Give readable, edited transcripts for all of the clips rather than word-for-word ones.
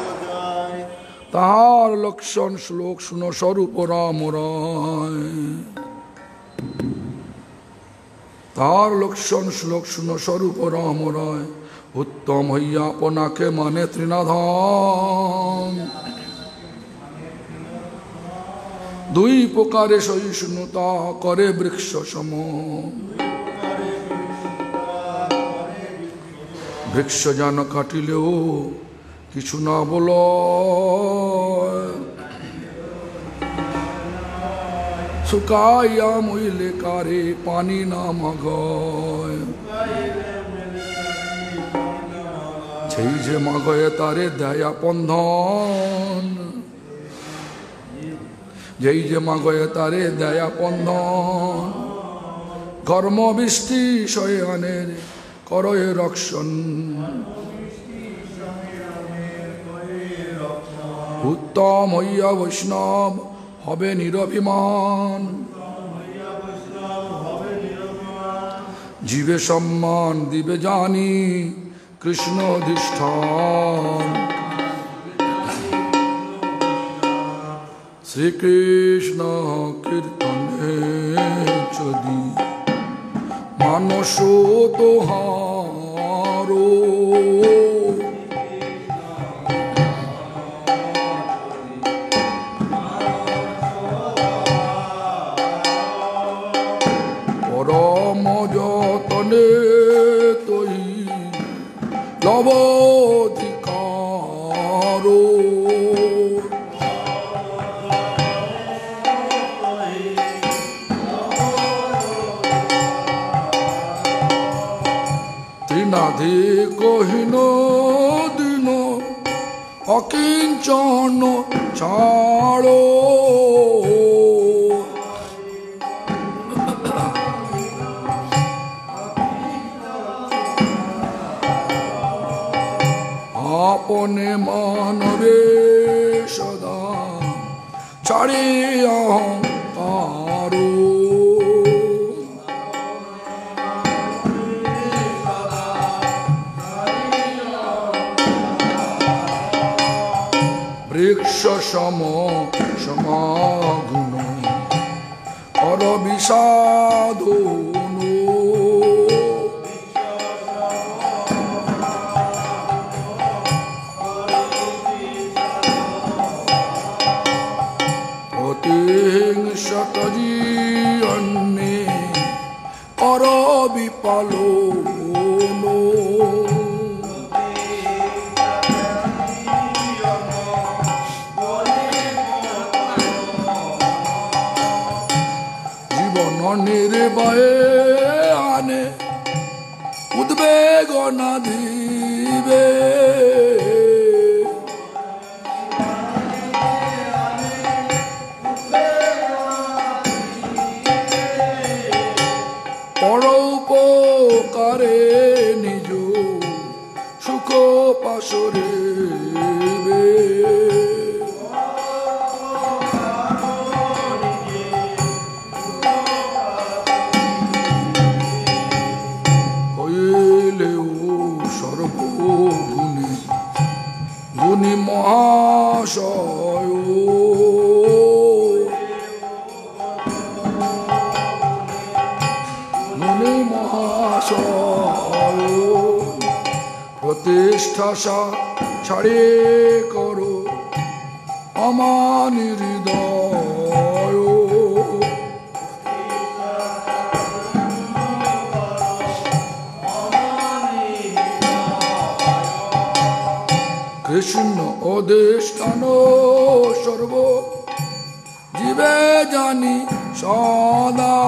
তাহার লক্ষণ শ্লোক শুন স্বরূপ রাম রায়। তাহার লক্ষণ শ্লোক শুন স্বরূপ রাম রায়। উত্তম হইয়া আপনাকে মানে তৃণাধাম। দুই প্রকারে সহিষ্ণুতা করে বৃক্ষ সম। বৃক্ষ যেন কাটিলেও কিছু না বল। শুকাইয়া মইলে কারে পানি না মাগয়। সেই যে মাগয়ে তারে দেয়া বন্ধন। যেই যে মাগয়ে তারে দেয়া বন্ধন। কর্ম বৃষ্টি শয়ানের করয়ে রক্ষণ। উত্তম হইয়া বৈষ্ণব হবে নিরভিমান। জীবে সম্মান দিবে জানি কৃষ্ণ অধিষ্ঠান। শ্রীকৃষ্ণ কীর্তনে যদি মানস তোহারো। পরম যতনে তৈ লবধিকারো। তৃণাধি কহিন দিন অকিঞ্চন ছাড়ো। আপনে মানবে সদা ছাড়িয়া পারো। বৃক্ষ সম সমাগুণ কর বিষাদন। প্রতিহিংসত জীবনে কর বিপালন। নির্ভয়ে আনে উদ্বেগনা দিবে। পরোপকারে নিজ সুখ পাশরে। গুণী মহাশয় গুণী মহাশয়। প্রতিষ্ঠা ছাড়ে করো অমানি হৃদয়। কৃষ্ণ অধিষ্ঠান সর্ব জীবে জানি সদা।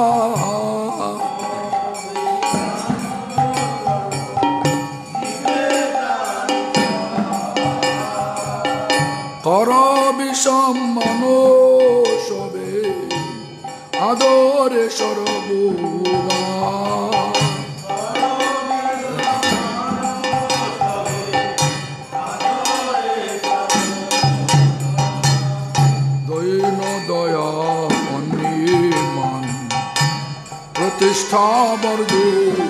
কর বিসম্মান সবে আদরে সর্বদা। দয়া অনিমান প্রতিষ্ঠা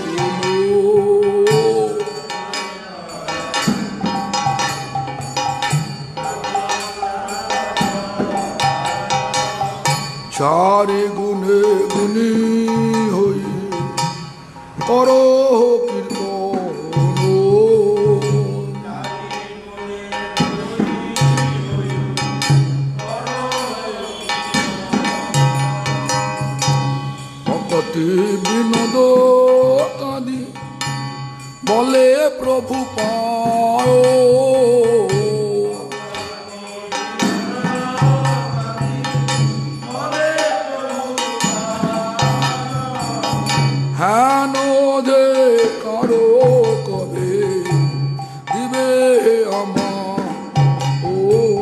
বর্ধন। চারে গুণে গুণী হই করো কীর্তন ভকতি বিনোদ কাঁদি বলে প্রভু পায় হেন যে কারো কবে দিবে আমার ও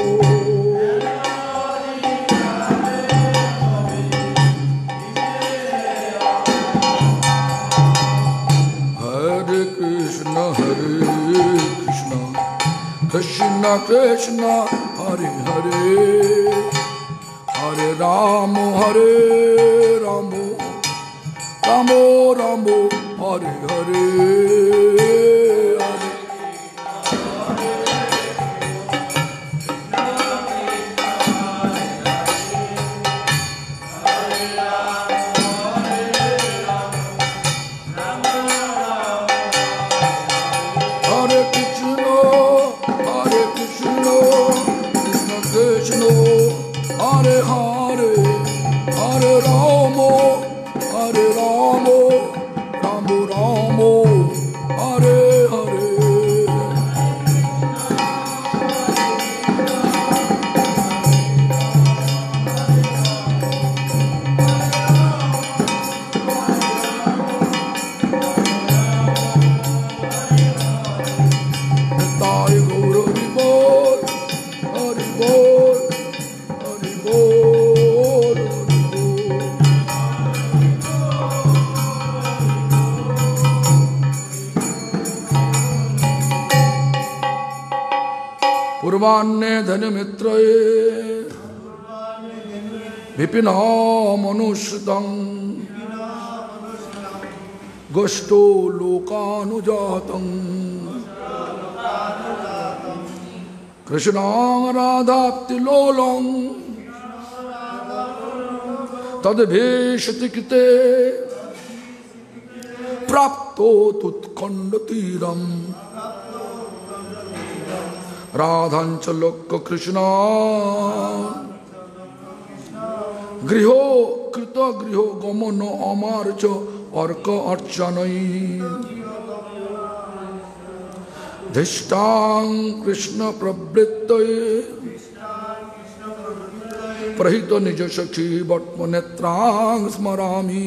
হরে কৃষ্ণ কৃষ্ণ কৃষ্ণ হরে হরে হরে রাম রাম রাম হরে হরে হরে কৃষ্ণ কৃষ্ণ কৃষ্ণ হরে হরে হরে রাম রাম রাম হরে হরে তাই গৌর হরি বল হরি বল হরি বল पूर्वान्ने धनमित्रये विपिन मनुष्यतं गोष्ठो लोकानुजातं कृष्णां राधाप्तिलोलं तद्भीषति कृते प्राप्तो तुत्खण्डतीरम् राधांच लोक कृष्ण गृह कृत गृह गमन अमार्च अर्क अर्चनई धिष्टां कृष्ण प्रवृत्तये प्रहित निज सखी बट्म नेत्रां स्मरामि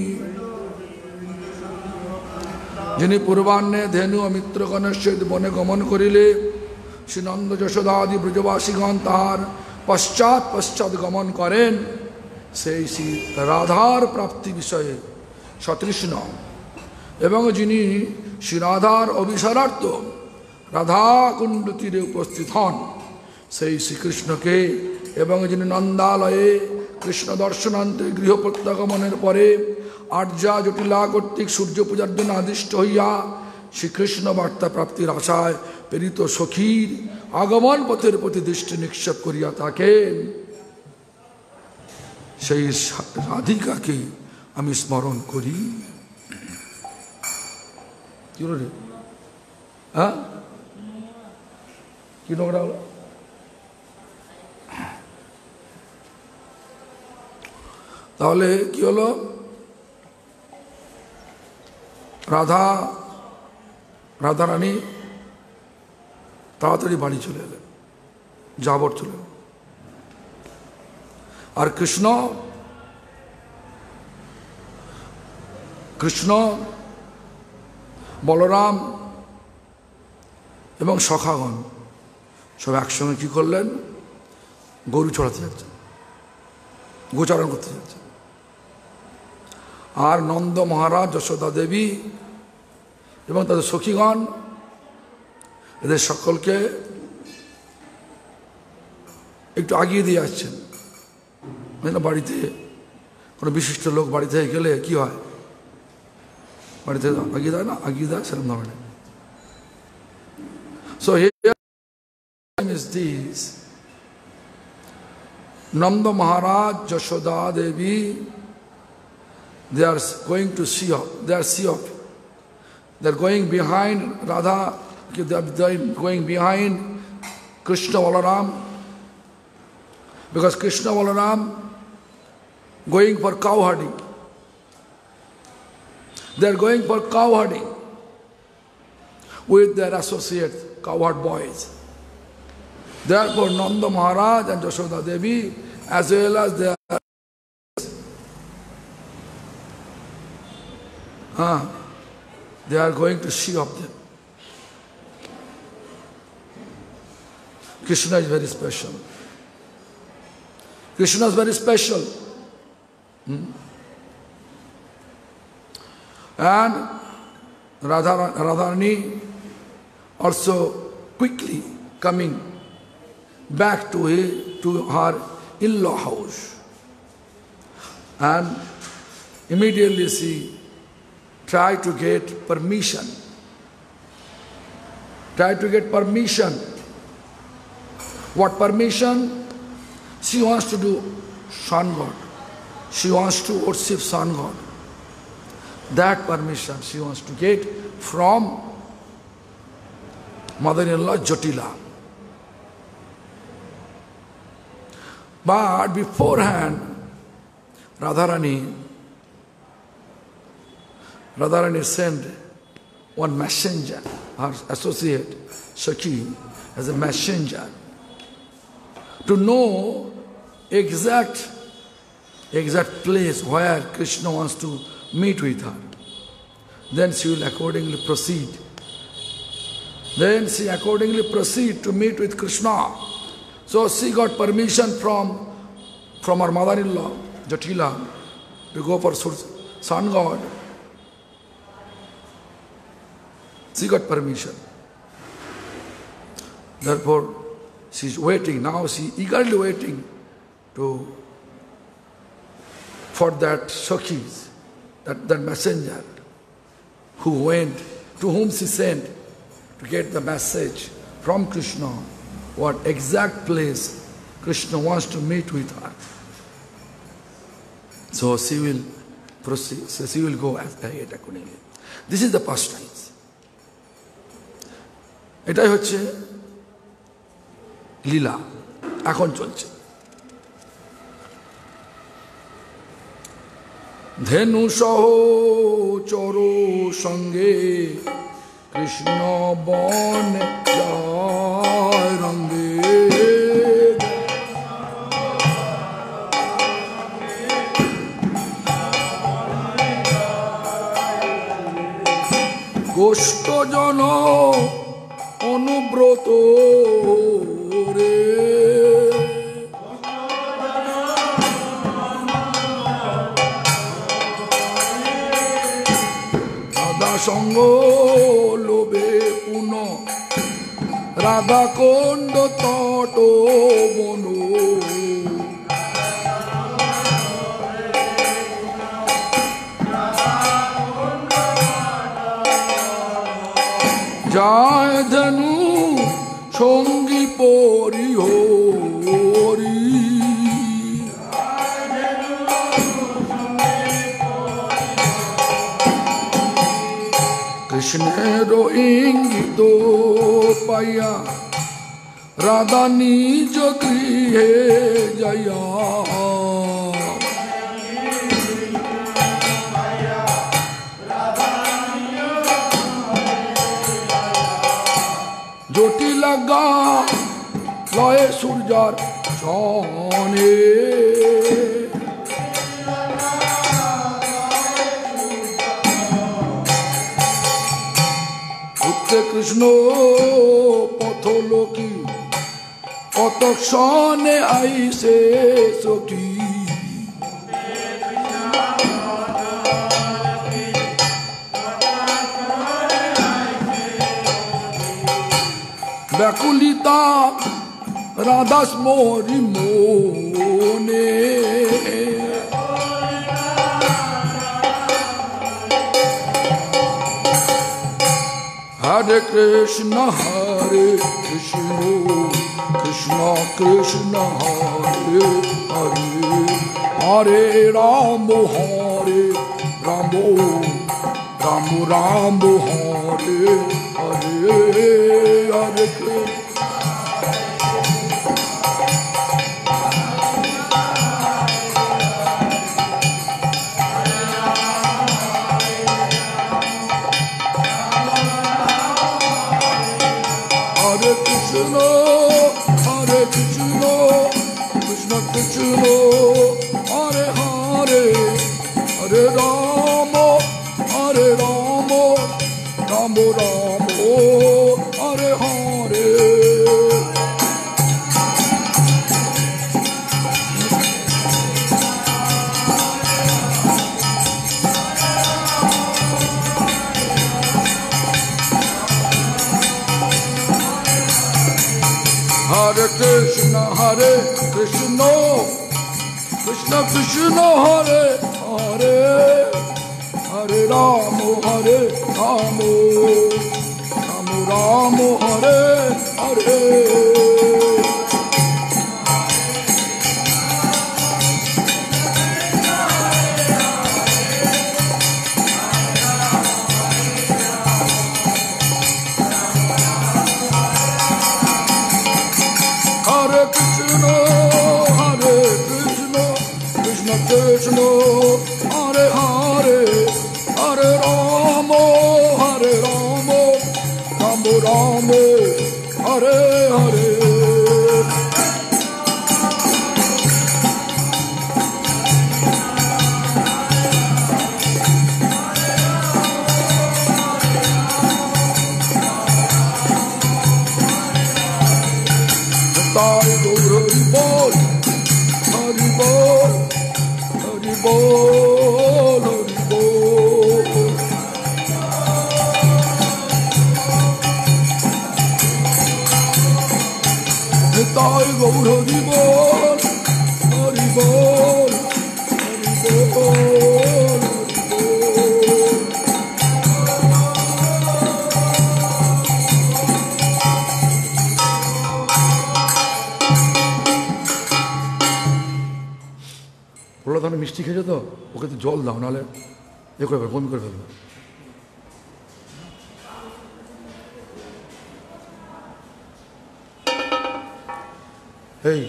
जिनि पूर्वान्ने धेनु अमित्र गणेश बने गमन करिले श्री नंद यशोदादि ब्रजवासीगण तार पश्चात गमन करें से श्री राधार प्राप्ति विषय सतृष्ण एवं जिनी श्री राधार अभिसारार्थ राधा कुंड तीरे उपस्थित हन से श्रीकृष्ण के एवं जिनी नंदालये कृष्ण दर्शनान्ते गृह प्रत्यागमनेर परे आर्या जटिला कर्तृक सूर्य पूजार जन्य आदिष्ट हइया श्रीकृष्ण वार्ता प्राप्तिर आशाय प्रेरित सखीर आगमन पथेर प्रति दृष्टि निक्षेप करिया थाकेन सेई राधिकाके आमि स्मरण करी कि हलो रे हाँ कि नोकड़ा हलो ताहले कि हलो राधा रानी ताड़ाताड़ी बाड़ी चले एलेन जाबर चले एलेन और कृष्ण बलराम एवं सखागण सब एकसंगे कि करलेन गरु चढ़ाते जाच्छेन गोचारण करते जाच्छेन और नंद महाराज यशोदा देवी एवं तादेर सखीगण एদের সকলকে একটু আগিয়ে দিয়ে আসছেন মানে বাড়িতে কোনো বিশিষ্ট লোক বাড়ি থেকে গেলে কি হয় বাড়িতে আগিয়ে দেয় না আগিয়ে দেয় সেরকম ধরনের So here is this Nanda Maharaj, Jashoda Devi, they are going to see of, they are going behind Radha, they are going behind Krishna Balaram, because Krishna Balaram going for cow herding. They are going for cow herding with their associates, cowherd boys. Therefore, Nanda Maharaj and Jashoda Devi, as well as their they are going to see of them. Krishna is very special. Krishna is very special. And Radharani also quickly coming back to her in-law house. And immediately she tried to get permission. What permission? She wants to do sun god. She wants to worship sun god. That permission she wants to get from mother-in-law Jatila. But beforehand, Radharani sent one messenger, her associate Sakhi, as a messenger, to know exact place where Krishna wants to meet with her. Then she will accordingly proceed. Then she accordingly proceed to meet with Krishna. So she got permission from her mother-in-law, Jatila, to go for sun god. She got permission. Therefore, she is waiting. Now she is eagerly waiting for that Sakhis, that messenger who went, to whom she sent to get the message from Krishna, what exact place Krishna wants to meet with her. So she will proceed, so she will go ahead accordingly. This is the pastime. এটাই হচ্ছে লীলা এখন চলছে। ধেনু সহ চর সঙ্গে কৃষ্ণ বন যায় রঙ্গে, গোষ্ঠজন অনুব্রত রে, রাধা সঙ্গ লোভে পুন রাধা কুণ্ড তট বন, যায় ধনু সঙ্গী পরি হরি, কৃষ্ণের ইঙ্গিত পাইয়া রাধা নিজ গৃহে যাইয়া, জটিলা গা লয়ে সূর্যার সনে, উত্তে কৃষ্ণ পথলোকি কতক সনে আইসে সখী, ব্যাকুলিতা রাধাস মোরি মনে, হরে Krishna Krishna Krishna Krishna Hare Hare Hare Rama Hare Rama Rama Rama Hare Hare Hare Krishna Krishna Krishna Hare Hare Hare Rama Rama Rama Hare Hare Hare Krishna Krishna Krishna Hare Hare Hare Rama Rama Rama Hare Hare Krishna Krishna Hare Hare Hare Rama Rama Rama Hare Hare Sai Gaur Hari Bol Hari Bol Hari Bol Sai Gaur Hari Bol Hari Bol Hari Bol Prahlad মিষ্টি খেয়েছে তো ওকে তো জল দাও নাহলে এ করে ফেলবে বমি করে ফেলবে এই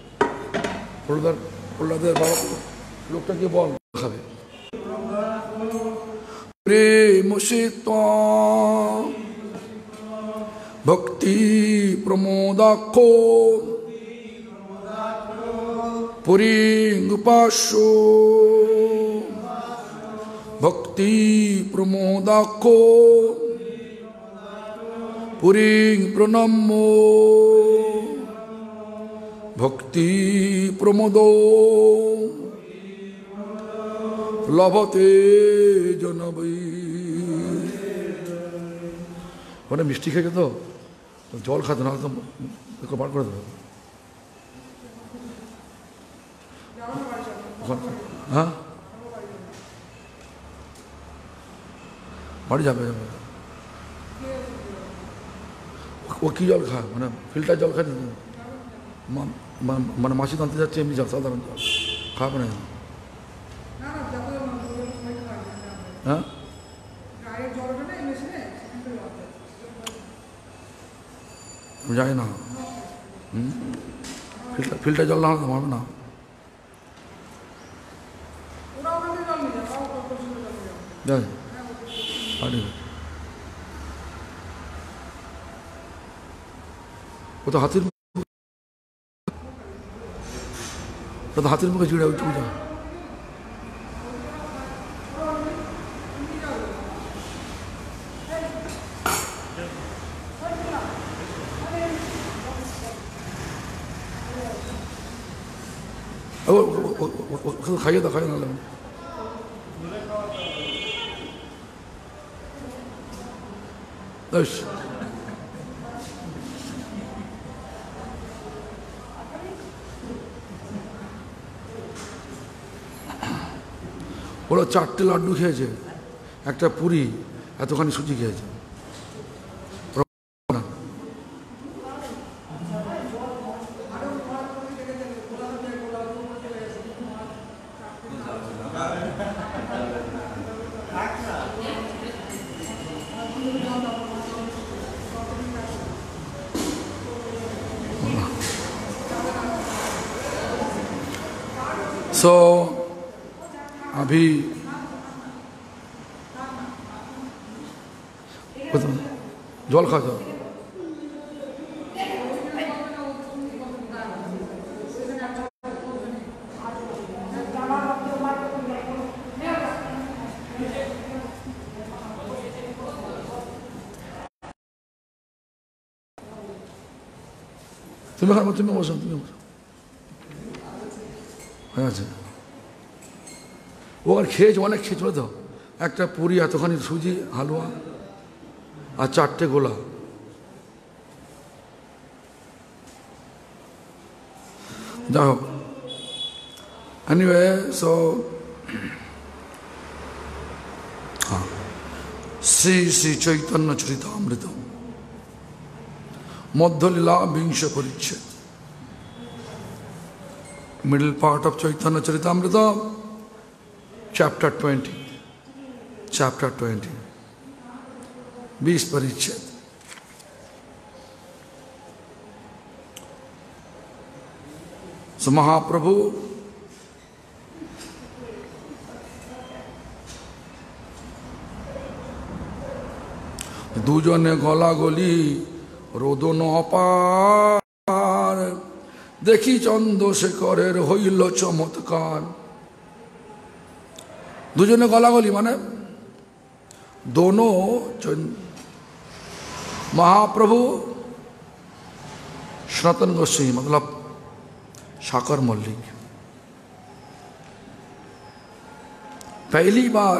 প্রহ্লাদের বাবা লোকটা গিয়ে বল খাবে প্রেম ভক্তি প্রমোদাক্ষ Puring Upasho Bhakti Pramodako Puring Pranamo Bhakti Pramodo Lavate Janabai What a mystic to জল খাতে না তো বার করে দেবে হ্যাঁ বাড়ি যাবে ও কি জল খায় মানে ফিল্টার জল খায় মানে মাসি আনতে যাচ্ছে এমনি জল সাধারণ জল খাবে না হ্যাঁ যাই না ফিল্টার জল না হবে না ও তো হাতির মুখে জুড়ে উঠে যা খাইয়ে দাও খাইয়ে না ওরা 4টে লাড্ডু খেয়েছে, একটা পুরি, এতখানি সুজি খেয়েছে। सो अभी जल खा जाओ। तुम्हें खाना, तुम्हें बसो, तुम्हें बसो। अच्छा, ও আর খেয়েছে, অনেক খেয়েছিল তো। একটা পুরি, এতখানি সুজি হালুয়া আর 4টে গোলা। যাই হোক, এনিওয়ে, সো শ্রী শ্রী চৈতন্য চরিতামৃত মধ্যলীলা 20 পরিচ্ছেদ, middle part of Chaitanya Charitamrita, chapter 20, 20 परिच्छेद। So महाप्रभु দুজনে গলাগলি রোদন অপার, দেখি চন্দ্রশেখরের হইল চমৎকার। দুজনে গলাগলি মানে दोनों महाप्रभु सनातन गोस्वामी मतलब साकर मल्लिक पहली बार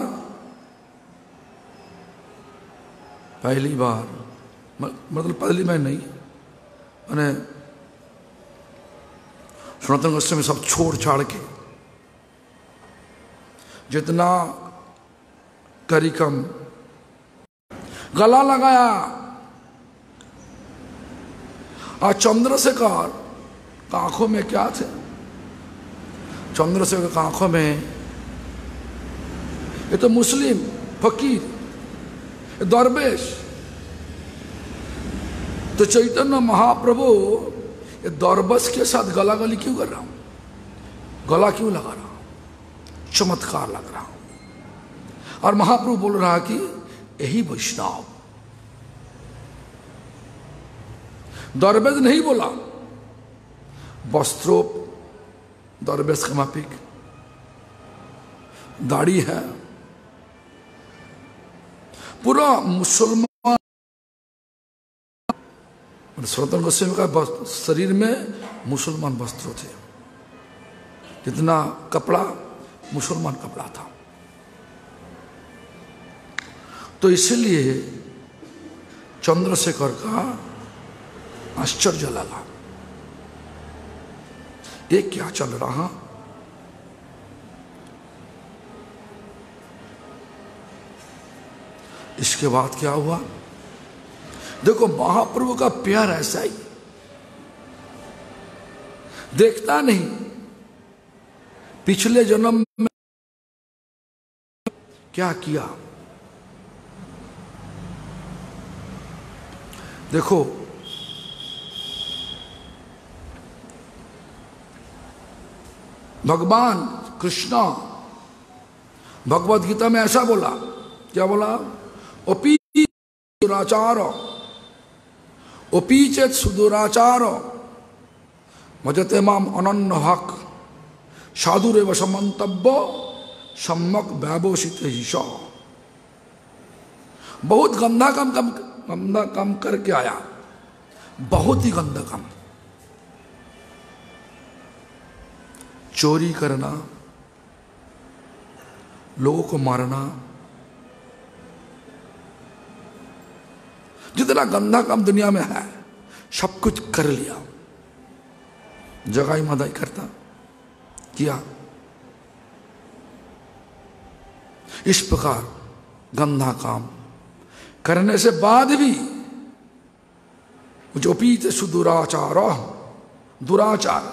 मतलब पहली बार नहीं, मैंने सनातन गोस्वामी सब छोड़ छाड़ के जितना करिकम गला लगाया। और चंद्रशेखर का आंखों में क्या थे? चंद्रशेखर का आंखों में ये तो मुस्लिम फकीर दरवेश, तो चैतन्य महाप्रभु ये दरवेश के साथ गला गली क्यों कर रहा हूं, गला क्यों लगा रहा हूं? चमत्कार लग रहा हूं। और महाप्रभु बोल रहा कि यही वैष्णव, दरवेश नहीं बोला, वस्त्रों दरवेश का मापिक, दाढ़ी है, पूरा मुसलमान। सनातन गोस्वामी का शरीर में मुसलमान वस्त्र थे, जितना कपड़ा मुसलमान कपड़ा था। तो इसलिए चंद्रशेखर का आश्चर्य लगा, ये क्या चल रहा। इसके बाद क्या हुआ? देखो महाप्रभु का प्यार ऐसा ही, देखता नहीं पिछले जन्म में क्या किया। देखो भगवान कृष्ण भगवद गीता में ऐसा बोला, क्या बोला? ओपी दुराचार, ओपी चेत सुदुराचार भजते माम अनन्य हक साधुरेव समन्तव्य सम्यक व्यवसित ईश। बहुत गंदा काम करके आया, बहुत ही गंदा काम, चोरी करना, लोगों को मारना, जितना गंदा काम दुनिया में है सब कुछ कर लिया। जगाई मदाई करता किया। इस प्रकार गंदा काम करने से बाद भी जो पीते सुदुराचार, दुराचार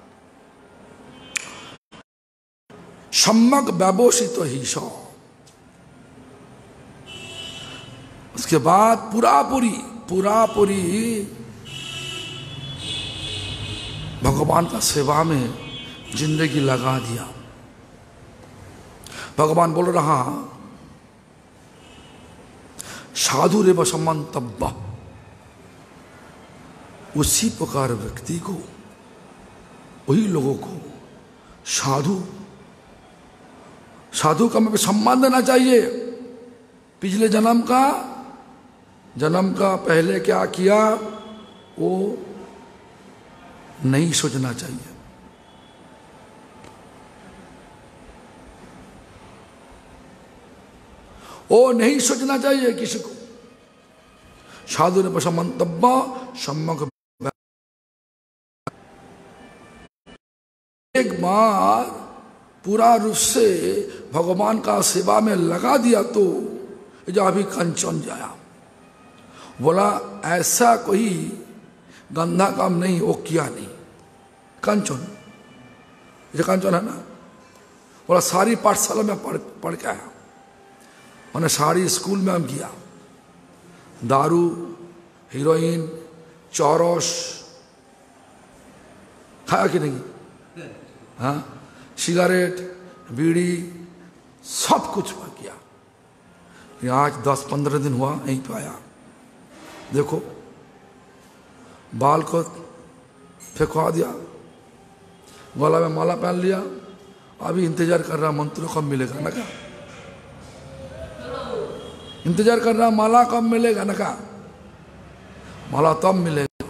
सम्यक व्यवसित ही सौ, उसके बाद पूरा पूरी भगवान का सेवा में जिंदगी लगा दिया। भगवान बोल रहा साधु रेव सम्मन्तव्य, उसी प्रकार व्यक्ति को, वही लोगों को साधु साधु का में सम्मान देना चाहिए। पिछले जन्म का पहले क्या किया वो नहीं सोचना चाहिए। वो नहीं सोचना चाहिए किसी को। साधु ने सम्मन्तव्य सम्यक, एक बार पूरा रूप से भगवान का सेवा में लगा दिया तो जो अभी कंचन जाया, बोला ऐसा कोई गंदा काम नहीं वो किया नहीं। कंचन, ये कंचन है ना, बोला सारी पाठशाला में पढ़ के आया, मैंने सारी स्कूल में हम किया। दारू, हीरोइन, चौरस खाया कि नहीं? हाँ, सिगरेट, बीड़ी, सब कुछ किया। आज 10-15 दिन हुआ यहीं पे आया, देखो बाल को फेंकवा दिया, गला में माला पहन लिया, अभी इंतजार कर रहा मंत्र कब मिलेगा ना का, इंतजार कर रहा माला कब मिलेगा ना का, माला तब मिलेगा।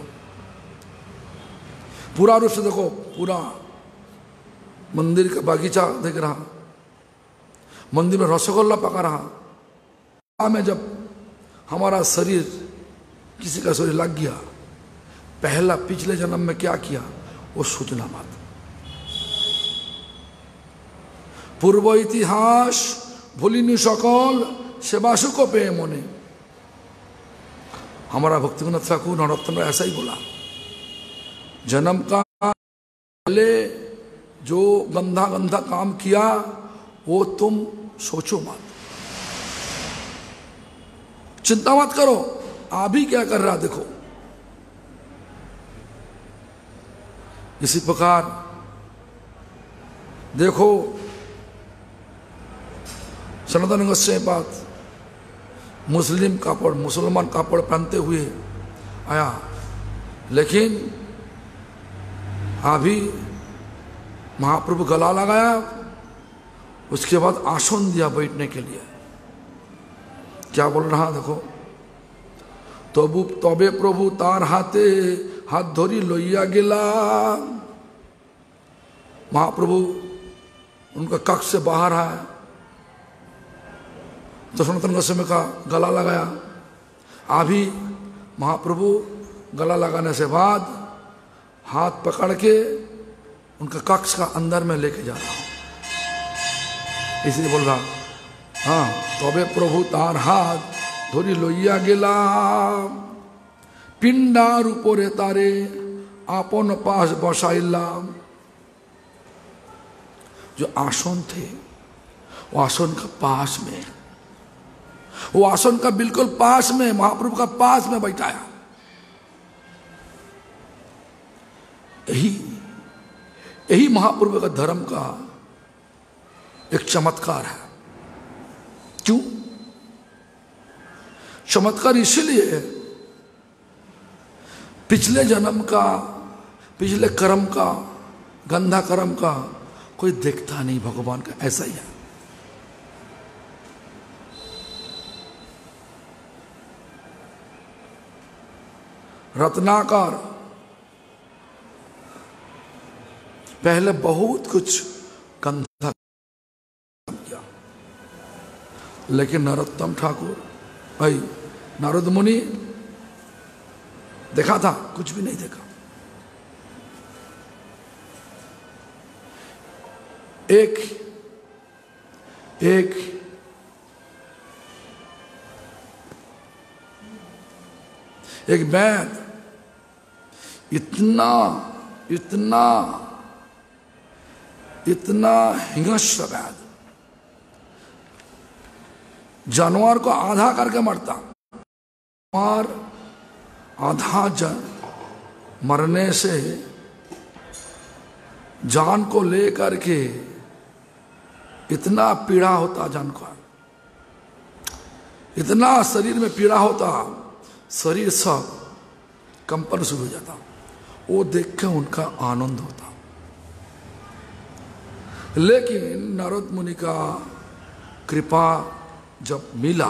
पूरा रूप से देखो, पूरा मंदिर का बागीचा देख रहा, मंदिर में रसगुल्ला पका रहा। में जब हमारा शरीर, किसी का शरीर लग गया, पहला पिछले जन्म में क्या किया वो सोचना मत। पूर्व इतिहास भूलिनी सकल सेवासु को पे मोने। हमारा भक्तिविनोद ठाकुर नरोत्तम ऐसा ही बोला, जन्म का पहले जो गंदा गंदा काम किया वो तुम सोचो मत, चिंता मत करो। अभी क्या कर रहा देखो। इसी प्रकार देखो सनातन गोस्वामी बात मुसलमान कापड़ पहनते हुए आया, लेकिन अभी महाप्रभु गला लगाया, उसके बाद आसन दिया बैठने के लिए। क्या बोल रहा देखो, तबे प्रभु तार हाथे हाथ धरी लइया गेला। महाप्रभु उनका कक्ष से बाहर है तो सनातन गोस्वामी का गला लगाया। अभी महाप्रभु गला लगाने से बाद हाथ पकड़ के उनका कक्ष का अंदर में लेके जा रहा हूं, इसलिए बोल रहा हाँ, तबे प्रभु तार हाथ धरी लइया गेला, पिंडार ऊपरे तारे आपन पास बसाइला। जो आसन थे वो आसन का पास में, वो आसन का बिल्कुल पास में, महाप्रभु का पास में बैठाया। यही महाप्रभु का धर्म का एक चमत्कार है। क्यों चमत्कार? इसलिए पिछले जन्म का, पिछले कर्म का, गंदा कर्म का कोई देखता नहीं, भगवान का ऐसा ही है। रत्नाकर पहले बहुत कुछ गंदा किया, लेकिन नरोत्तम ठाकुर भाई नारद मुनि देखा था, कुछ भी नहीं देखा। एक वैद इतना हिंसक वैद, जानवर को आधा करके मरता, और आधा मरने से जान को लेकर के इतना पीड़ा होता, जान का इतना शरीर में पीड़ा होता, शरीर सब कंपन शुरू हो जाता। वो देख के उनका आनंद होता। लेकिन नारद मुनि का कृपा जब मिला,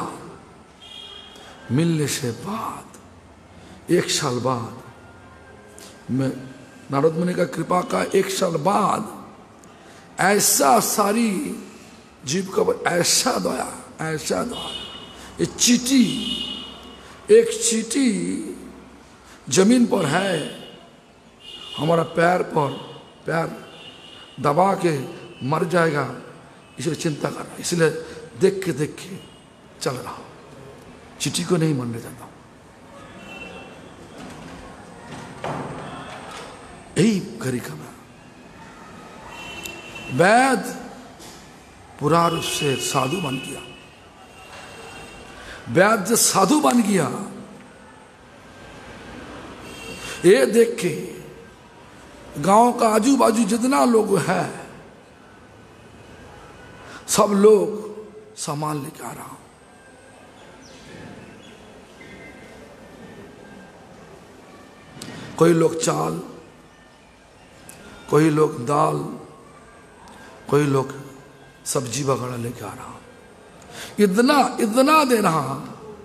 मिलने से बाद 1 साल बाद में, नारद मुनि का कृपा का 1 साल बाद ऐसा सारी जीव का ऐसा दया, ऐसा दया। ये चींटी, एक चींटी जमीन पर है, हमारा पैर पर पैर दबा के मर जाएगा, इसलिए चिंता कर रहा, इसलिए देख के चल रहा, चींटी को नहीं मारने जाता। यही कार्यक्रम है। वैद पूरा रूप से साधु बन गया। वैद जब साधु बन गया, ये देख के गांव का आजू बाजू जितना लोग है, सब लोग सामान लेके आ रहा। कोई लोग चाल, कोई लोग दाल, कोई लोग सब्जी वगैरह लेके आ रहा। इतना दे रहा,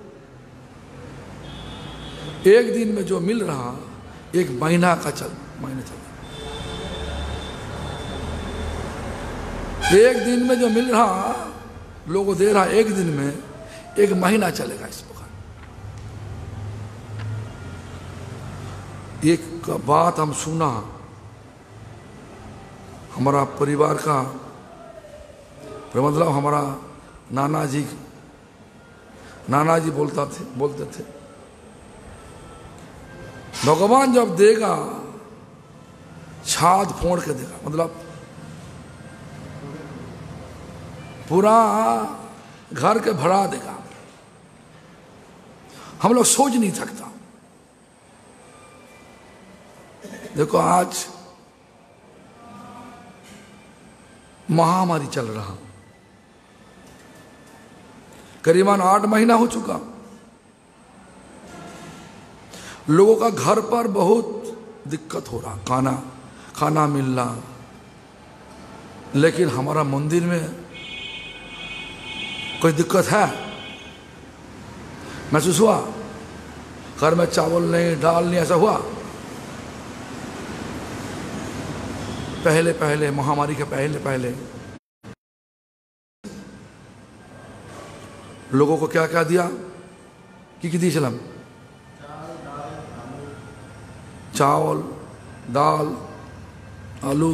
एक दिन में जो मिल रहा 1 महीना का महीने चल, एक दिन में जो मिल रहा लोगों दे रहा, एक दिन में 1 महीना चलेगा इस प्रकार। एक बात हम सुना, हमारा परिवार का, मतलब हमारा नाना जी बोलते थे, भगवान जब देगा छाद फोड़ के देगा, मतलब पूरा घर के भरा देगा। हम लोग सोच नहीं सकता। देखो आज महामारी चल रहा, करीबन 8 महीना हो चुका। लोगों का घर पर बहुत दिक्कत हो रहा, खाना मिलना, लेकिन हमारा मंदिर में कोई दिक्कत है? महसूस हुआ? घर में चावल नहीं, दाल नहीं, ऐसा हुआ? पहले महामारी के पहले लोगों को क्या क्या दिया? कि दी चलम? चावल, दाल, आलू,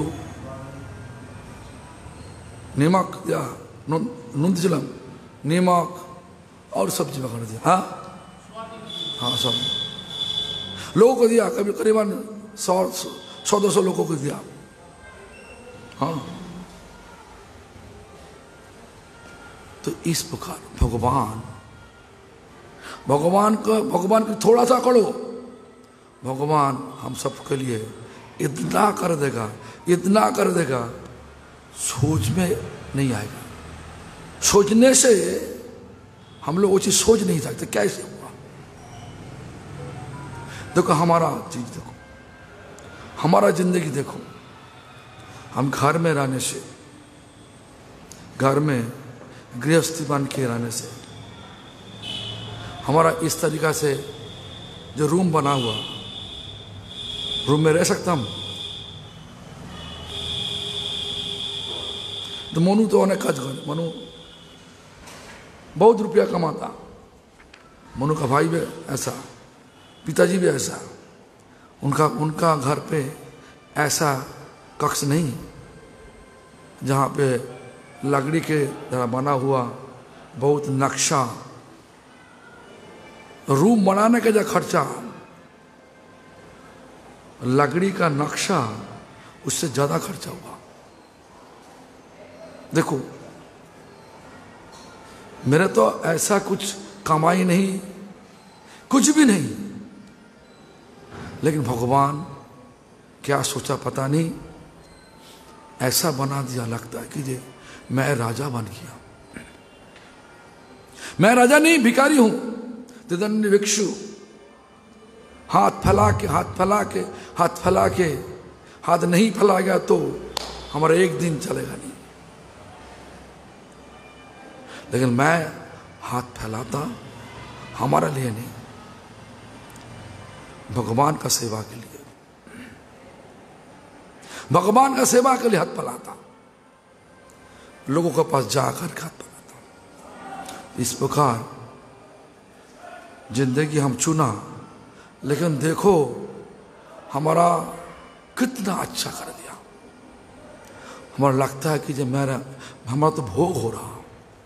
नमक दिया, नून चलम, नमक और सब्जी वगैरह दिया। हाँ सब लोगों को दिया, कभी करीबन 100-200 लोगों को दिया। हाँ, तो इस प्रकार भगवान को थोड़ा सा करो, भगवान हम सबके लिए इतना कर देगा, सोच में नहीं आएगा। सोचने से हम लोग वो चीज सोच नहीं सकते कैसे हुआ। देखो हमारा चीज देखो, हमारा जिंदगी देखो, हम घर में रहने से, घर में गृहस्थी बन के रहने से, हमारा इस तरीका से जो रूम बना हुआ, रूम में रह सकता हम? तो मनु तो अनेक काज करे, मनु बहुत रुपया कमाता, मनु का भाई भी ऐसा, पिताजी भी ऐसा, उनका घर पे ऐसा कक्ष नहीं जहाँ पे लकड़ी के तरह बना हुआ बहुत नक्शा, रूम बनाने का जो खर्चा, लकड़ी का नक्शा, उससे ज्यादा खर्चा हुआ। देखो मेरे तो ऐसा कुछ कमाई नहीं, कुछ भी नहीं, लेकिन भगवान क्या सोचा पता नहीं, ऐसा बना दिया, लगता है कि जे मैं राजा बन गया। मैं राजा नहीं, भिखारी हूं। तदन्य भिक्षु, हाथ फैला के हाथ फैला के हाथ फैला के, हाथ नहीं फैला गया तो हमारा एक दिन चलेगा नहीं। लेकिन मैं हाथ फैलाता हमारे लिए नहीं, भगवान का सेवा के लिए, भगवान का सेवा के लिए हाथ फैलाता, लोगों के पास जाकर हाथ फैलाता। इस प्रकार जिंदगी हम चुना, लेकिन देखो हमारा कितना अच्छा कर दिया। हमारा लगता है कि जब हमारा तो भोग हो रहा,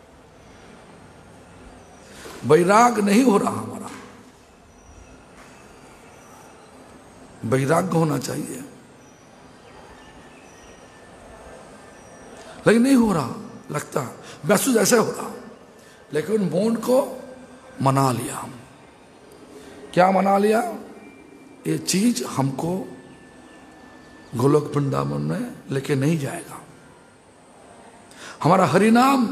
वैराग नहीं हो रहा। हमारा वैराग्य होना चाहिए, लेकिन नहीं हो रहा। लगता महसूस ऐसे हो रहा, लेकिन मन को मना लिया हम। क्या मना लिया? ये चीज हमको गोलोक वृंदावन में लेके नहीं जाएगा। हमारा हरिनाम,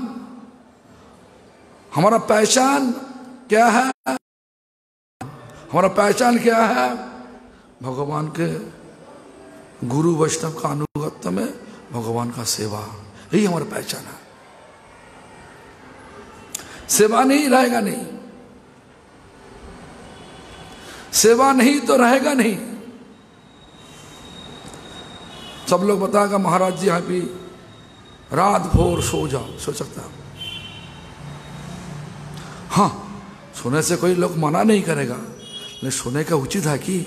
हमारा पहचान क्या है? हमारा पहचान क्या है? भगवान के गुरु वैष्णव का अनुगत्य में भगवान का सेवा, यही हमारा पहचान है। सेवा नहीं रहेगा नहीं, सेवा नहीं तो रहेगा नहीं। सब लोग बताएगा महाराज जी यहाँ भी रात भोर सो जाओ, सो सकता है। हाँ, सोने से कोई लोग मना नहीं करेगा, लेकिन सोने का उचित है कि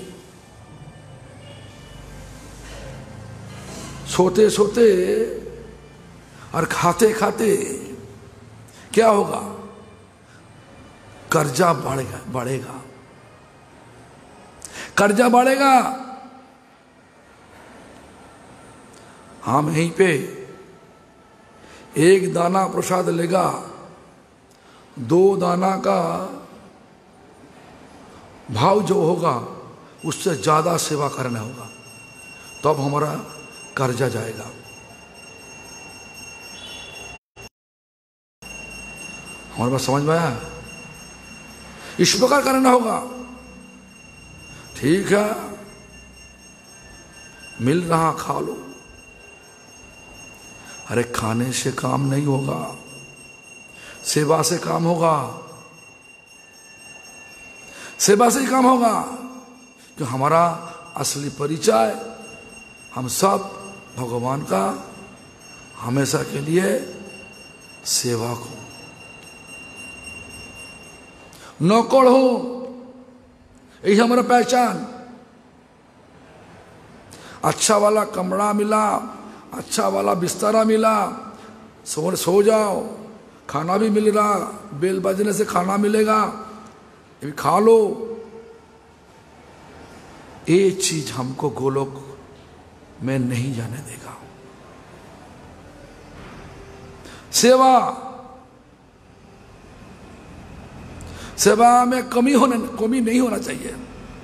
सोते सोते और खाते खाते क्या होगा? कर्जा बढ़ेगा, कर्जा बढ़ेगा। हम यहीं पे एक दाना प्रसाद लेगा, 2 दाना का भाव जो होगा उससे ज्यादा सेवा करना होगा, तब हमारा कर्जा जाएगा। हमारे पास समझ में आया? इस प्रकार करना होगा। ठीक है, मिल रहा खा लो। अरे खाने से काम नहीं होगा, सेवा से काम होगा, सेवा से ही काम होगा। कि हमारा असली परिचय, हम सब भगवान का हमेशा के लिए सेवा को नौकर हो, यही हमारा पहचान। अच्छा वाला कमरा मिला, अच्छा वाला बिस्तरा मिला, सो जाओ, खाना भी मिल रहा, बेल बजने से खाना मिलेगा, ये भी खा लो। ये चीज हमको गोलोक में नहीं जाने देगा। सेवा, सेवा में कमी नहीं होना चाहिए,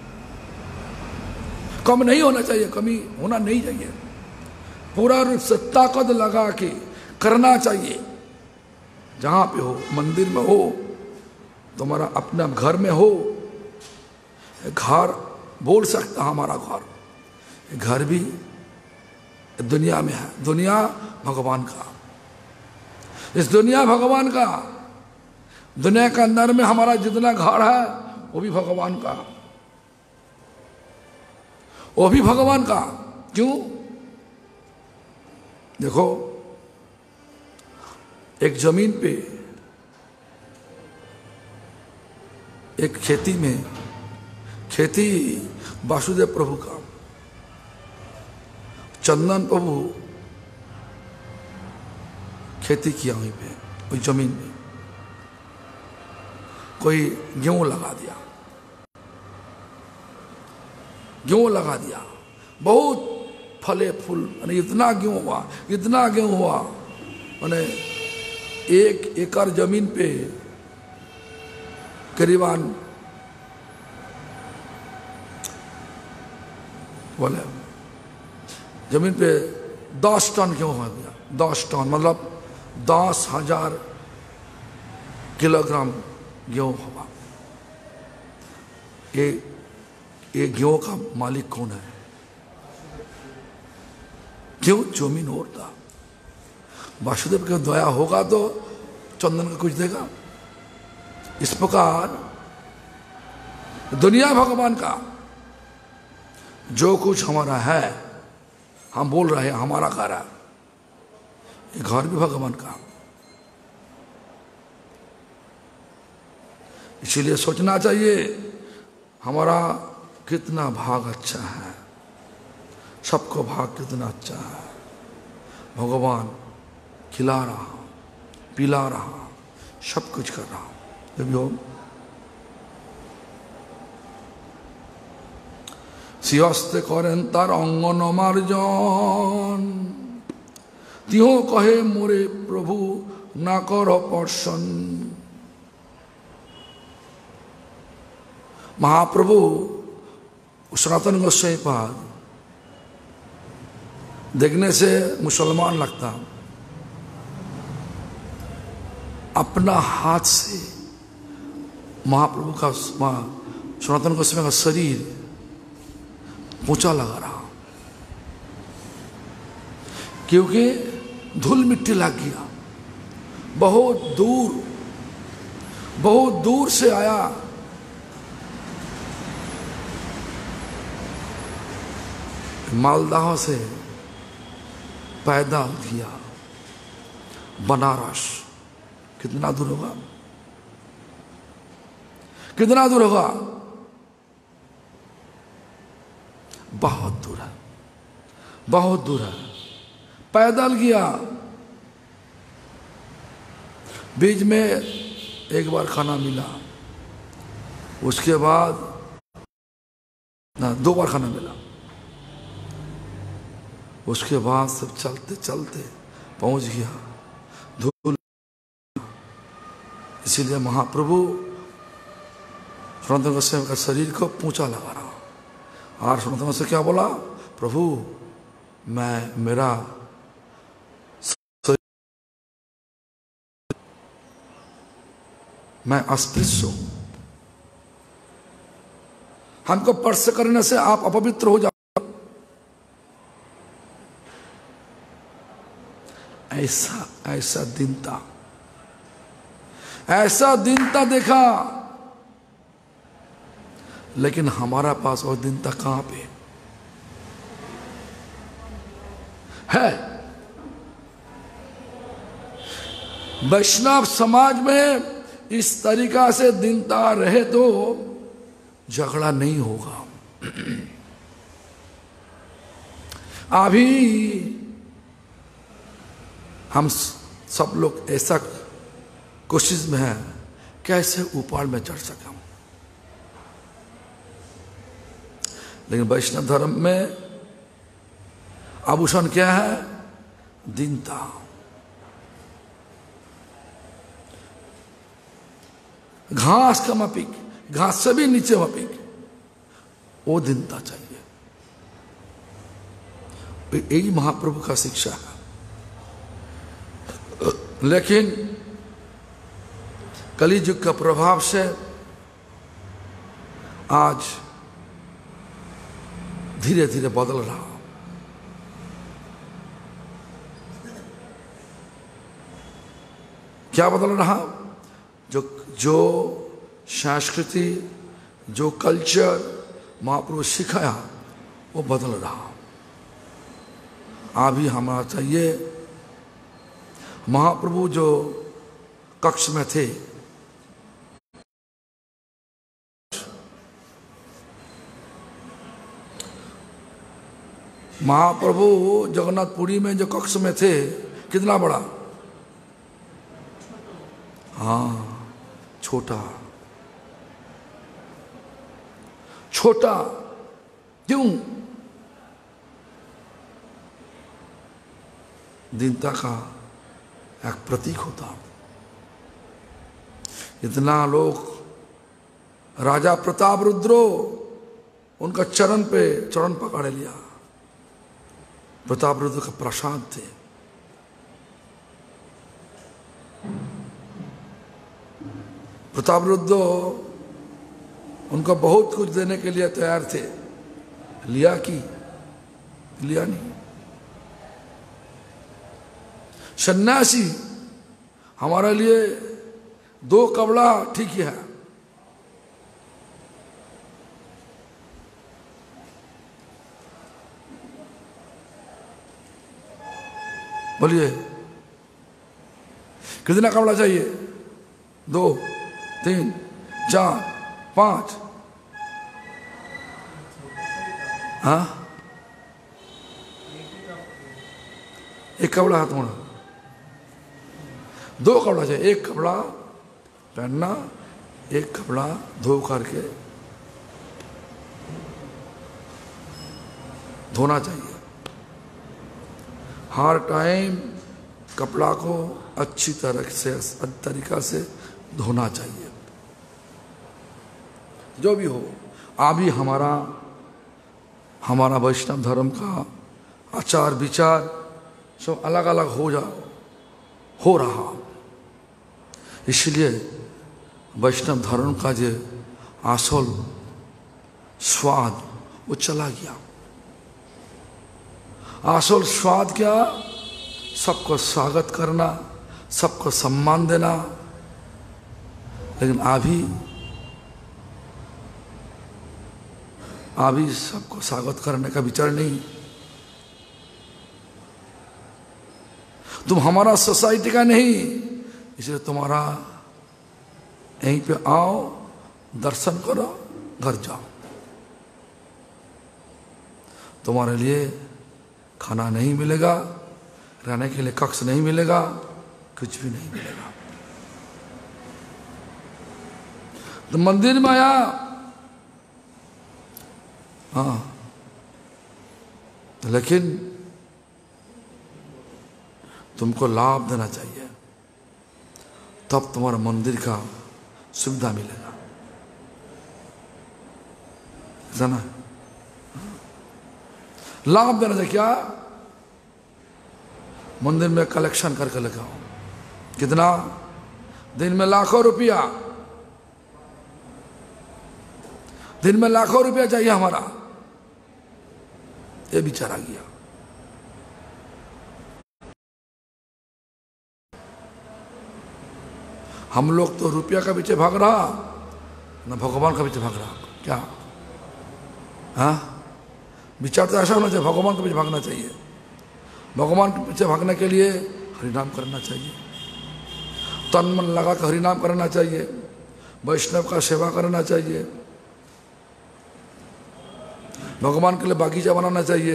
कम नहीं होना चाहिए, कमी होना नहीं चाहिए। पूरा रूप से ताकत लगा के करना चाहिए। जहां पे हो, मंदिर में हो, तुम्हारा अपना घर में हो, घर बोल सकता हमारा घर भी दुनिया में है। दुनिया भगवान का, इस दुनिया भगवान का, दुनिया के अंदर में हमारा जितना घर है वो भी भगवान का, वो भी भगवान का। क्यों? देखो, एक जमीन पे, एक खेती में, खेती वासुदेव प्रभु का, चंदन प्रभु खेती किया वहीं पे, कोई जमीन में कोई गेहूं लगा दिया, गेहूं लगा दिया, बहुत फले फूल, माने इतना गेहूं हुआ, इतना गेहूं हुआ, माने 1 एकड़ जमीन पे करीबन बोले जमीन पे 10 टन क्यों हो गया? 10 टन मतलब 10,000 किलोग्राम गेहूं हुआ। ये गेहूं का मालिक कौन है? क्यों? जमीन और था। वासुदेव की दया होगा तो चंदन का कुछ देगा। इस प्रकार दुनिया भगवान का, जो कुछ हमारा है हम बोल रहे हैं हमारा घर है, ये घर भी भगवान का। इसीलिए सोचना चाहिए हमारा कितना भाग अच्छा है, सबको भाग कितना अच्छा है। भगवान खिला रहा, पिला रहा, सब कुछ कर रहा। सिहस्ते करें तार अंगन मार्जन, तिहो कहे मोरे प्रभु ना कर पर्शन। महाप्रभु सनातन गोस्वामी पाद देखने से मुसलमान लगता, अपना हाथ से महाप्रभु का सनातन गोस्वामी का शरीर पोंछा लगा रहा, क्योंकि धूल मिट्टी लग गया। बहुत दूर से आया, मालदाह से पैदल किया बनारस। कितना दूर होगा? कितना दूर होगा? बहुत दूर है, बहुत दूर है। पैदल किया, बीच में एक बार खाना मिला, उसके बाद ना 2 बार खाना मिला, उसके बाद सब चलते चलते पहुंच गया धूल। इसीलिए महाप्रभु सनातन गोस्वामी का शरीर को पोंछा लगा रहा। और सनातन गोस्वामी क्या बोला? प्रभु मैं अस्पृश्य हूं, हमको स्पर्श करने से आप अपवित्र हो जाओ। ऐसा दीनता देखा, लेकिन हमारा पास वो दीनता कहां पे है? वैष्णव समाज में इस तरीका से दीनता रहे तो झगड़ा नहीं होगा। अभी हम सब लोग ऐसा कोशिश में हैं कैसे ऊपर में चढ़ सकें। लेकिन वैष्णव धर्म में आभूषण क्या है? दीनता। घास का मापिक, घास से भी नीचे मापिक, वो दीनता चाहिए। यही महाप्रभु का शिक्षा है। लेकिन कलियुग का प्रभाव से आज धीरे धीरे बदल रहा। क्या बदल रहा? जो संस्कृति, जो कल्चर महाप्रभु सिखाया वो बदल रहा। अभी हमारा चाहिए महाप्रभु जो कक्ष में थे, महाप्रभु जगन्नाथपुरी में जो कक्ष में थे, कितना बड़ा? हाँ, छोटा। क्यों? दीनता का एक प्रतीक होता। इतना लोग, राजा प्रताप रुद्रो उनका चरण पकड़ लिया, प्रतापरुद्र का प्रसाद थे। प्रतापरुद्र उनको बहुत कुछ देने के लिए तैयार थे, लिया कि लिया नहीं। सन्यासी हमारे लिए 2 कपड़ा ठीक ही है। बोलिए कितना कपड़ा चाहिए? 2, 3, 4, 5? हाँ, एक कपड़ा है तुम्हारा, 2 कपड़ा चाहिए। एक कपड़ा पहनना, एक कपड़ा धो करके धोना चाहिए। हर टाइम कपड़ा को अच्छी तरीका से धोना चाहिए। जो भी हो, अभी हमारा वैष्णव धर्म का आचार विचार सब अलग अलग हो रहा। इसलिए वैष्णव धर्म का जो असल स्वाद वो चला गया। असल स्वाद क्या? सबको स्वागत करना, सबको सम्मान देना। लेकिन अभी सबको स्वागत करने का विचार नहीं। तुम हमारा सोसाइटी का नहीं, इसलिए तुम्हारा यहीं पे आओ, दर्शन करो, घर जाओ। तुम्हारे लिए खाना नहीं मिलेगा, रहने के लिए कक्ष नहीं मिलेगा, कुछ भी नहीं मिलेगा। तो मंदिर में आया, हाँ, लेकिन तुमको लाभ देना चाहिए, तब तुम्हारा मंदिर का सुविधा मिलेगा। जाना लाभ देना चाहिए। क्या? मंदिर में कलेक्शन करके लगाओ। कितना? दिन में लाखों रुपया, दिन में लाखों रुपया चाहिए हमारा। ये विचार आ गया। हम लोग तो रुपया का पीछे भाग रहा, ना भगवान का पीछे भाग रहा। क्या? हाँ, विचार तो ऐसा होना चाहिए, भगवान के पीछे भागना चाहिए। भगवान के पीछे भागने के लिए हरिनाम करना चाहिए, तन मन लगा कर हरिनाम करना चाहिए, वैष्णव का सेवा करना चाहिए, भगवान के लिए बागीचा बनाना चाहिए।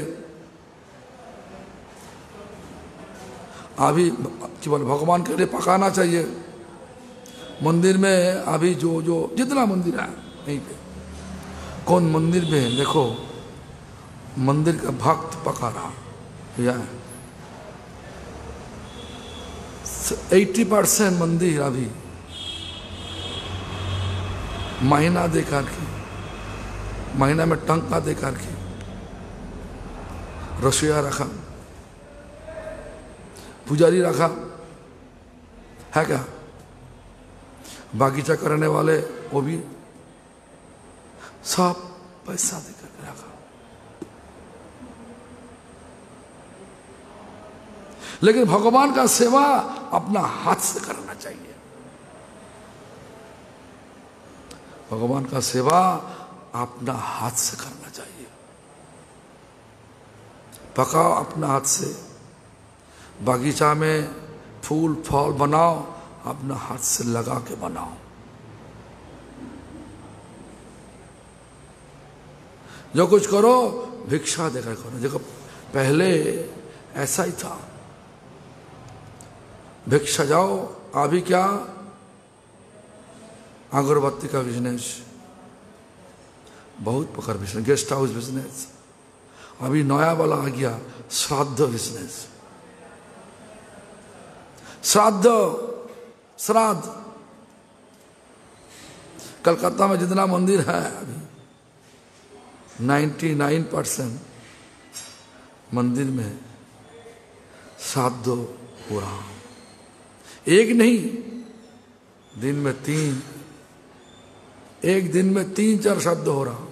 अभी केवल भगवान के लिए पकाना चाहिए। मंदिर में अभी जो जितना मंदिर है यहीं पे, कौन मंदिर में देखो मंदिर का भक्त पका रहा या 80% मंदिर अभी महीना देकर के, महीना में टंका देकर के रसोईया रखा, पुजारी रखा है क्या? बागीचा करने वाले वो भी सब पैसा देकर के रखा। लेकिन भगवान का सेवा अपना हाथ से करना चाहिए। भगवान का सेवा अपना हाथ से करना चाहिए। पकाओ अपना हाथ से, बागीचा में फूल फल बनाओ, अपना हाथ से लगा के बनाओ। जो कुछ करो भिक्षा देकर करो। देखो पहले ऐसा ही था, भिक्षा जाओ। अभी क्या? अगरबत्ती का बिजनेस, बहुत प्रकार बिजनेस, गेस्ट हाउस बिजनेस। अभी नया वाला आ गया श्राद्ध बिजनेस। श्राद्ध कलकत्ता में जितना मंदिर है अभी 99% मंदिर में श्राद्ध हो रहा, एक नहीं, दिन में 3, एक दिन में 3-4 श्राद्ध हो रहा।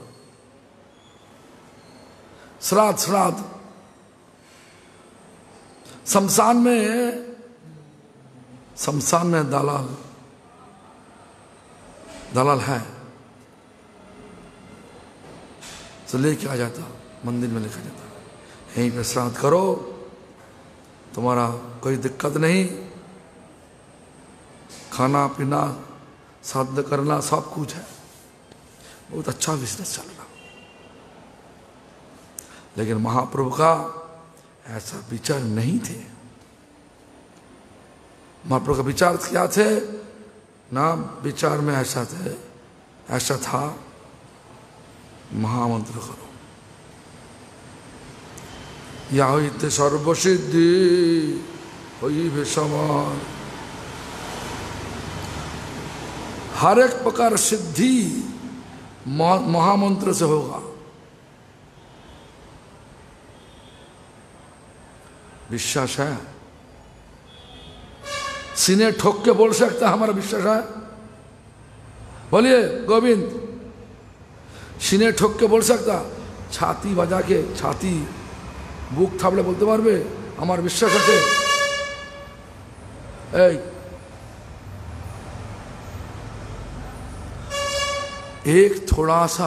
श्राद्ध शमशान में दलाल है, तो लेके आ जाता, मंदिर में लेके जाता, यहीं पे श्राद्ध करो, तुम्हारा कोई दिक्कत नहीं, खाना पीना श्राद्ध करना सब कुछ है। बहुत अच्छा बिजनेस चल रहा। लेकिन महाप्रभु का ऐसा विचार नहीं थे। महाप्रभु का विचार क्या थे ना, विचार में ऐसा था महामंत्र करो, या होते सर्वसिद्धि होई विषमान, हर एक प्रकार सिद्धि महामंत्र से होगा। विश्वास है, सीने ठोक के बोल सकता है हमारा विश्वास है? बोलिए गोविंद, सीने ठोक के बोल सकता? छाती बजा के, छाती बुक थापले बोलते पारबे हमार विश्वास আছে? एक थोड़ा सा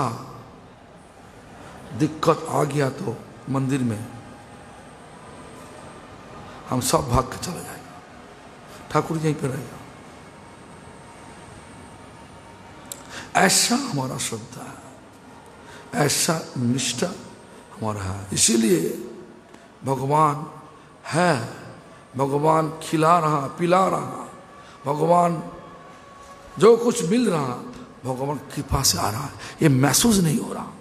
दिक्कत आ गया तो मंदिर में हम सब भाग के चला जाएगा, ठाकुर यहीं पे रहेगा। ऐसा हमारा श्रद्धा है, ऐसा निष्ठा हमारा है। इसीलिए भगवान है, भगवान खिला रहा, पिला रहा, भगवान जो कुछ मिल रहा भगवान कृपा से आ रहा है। ये महसूस नहीं हो रहा,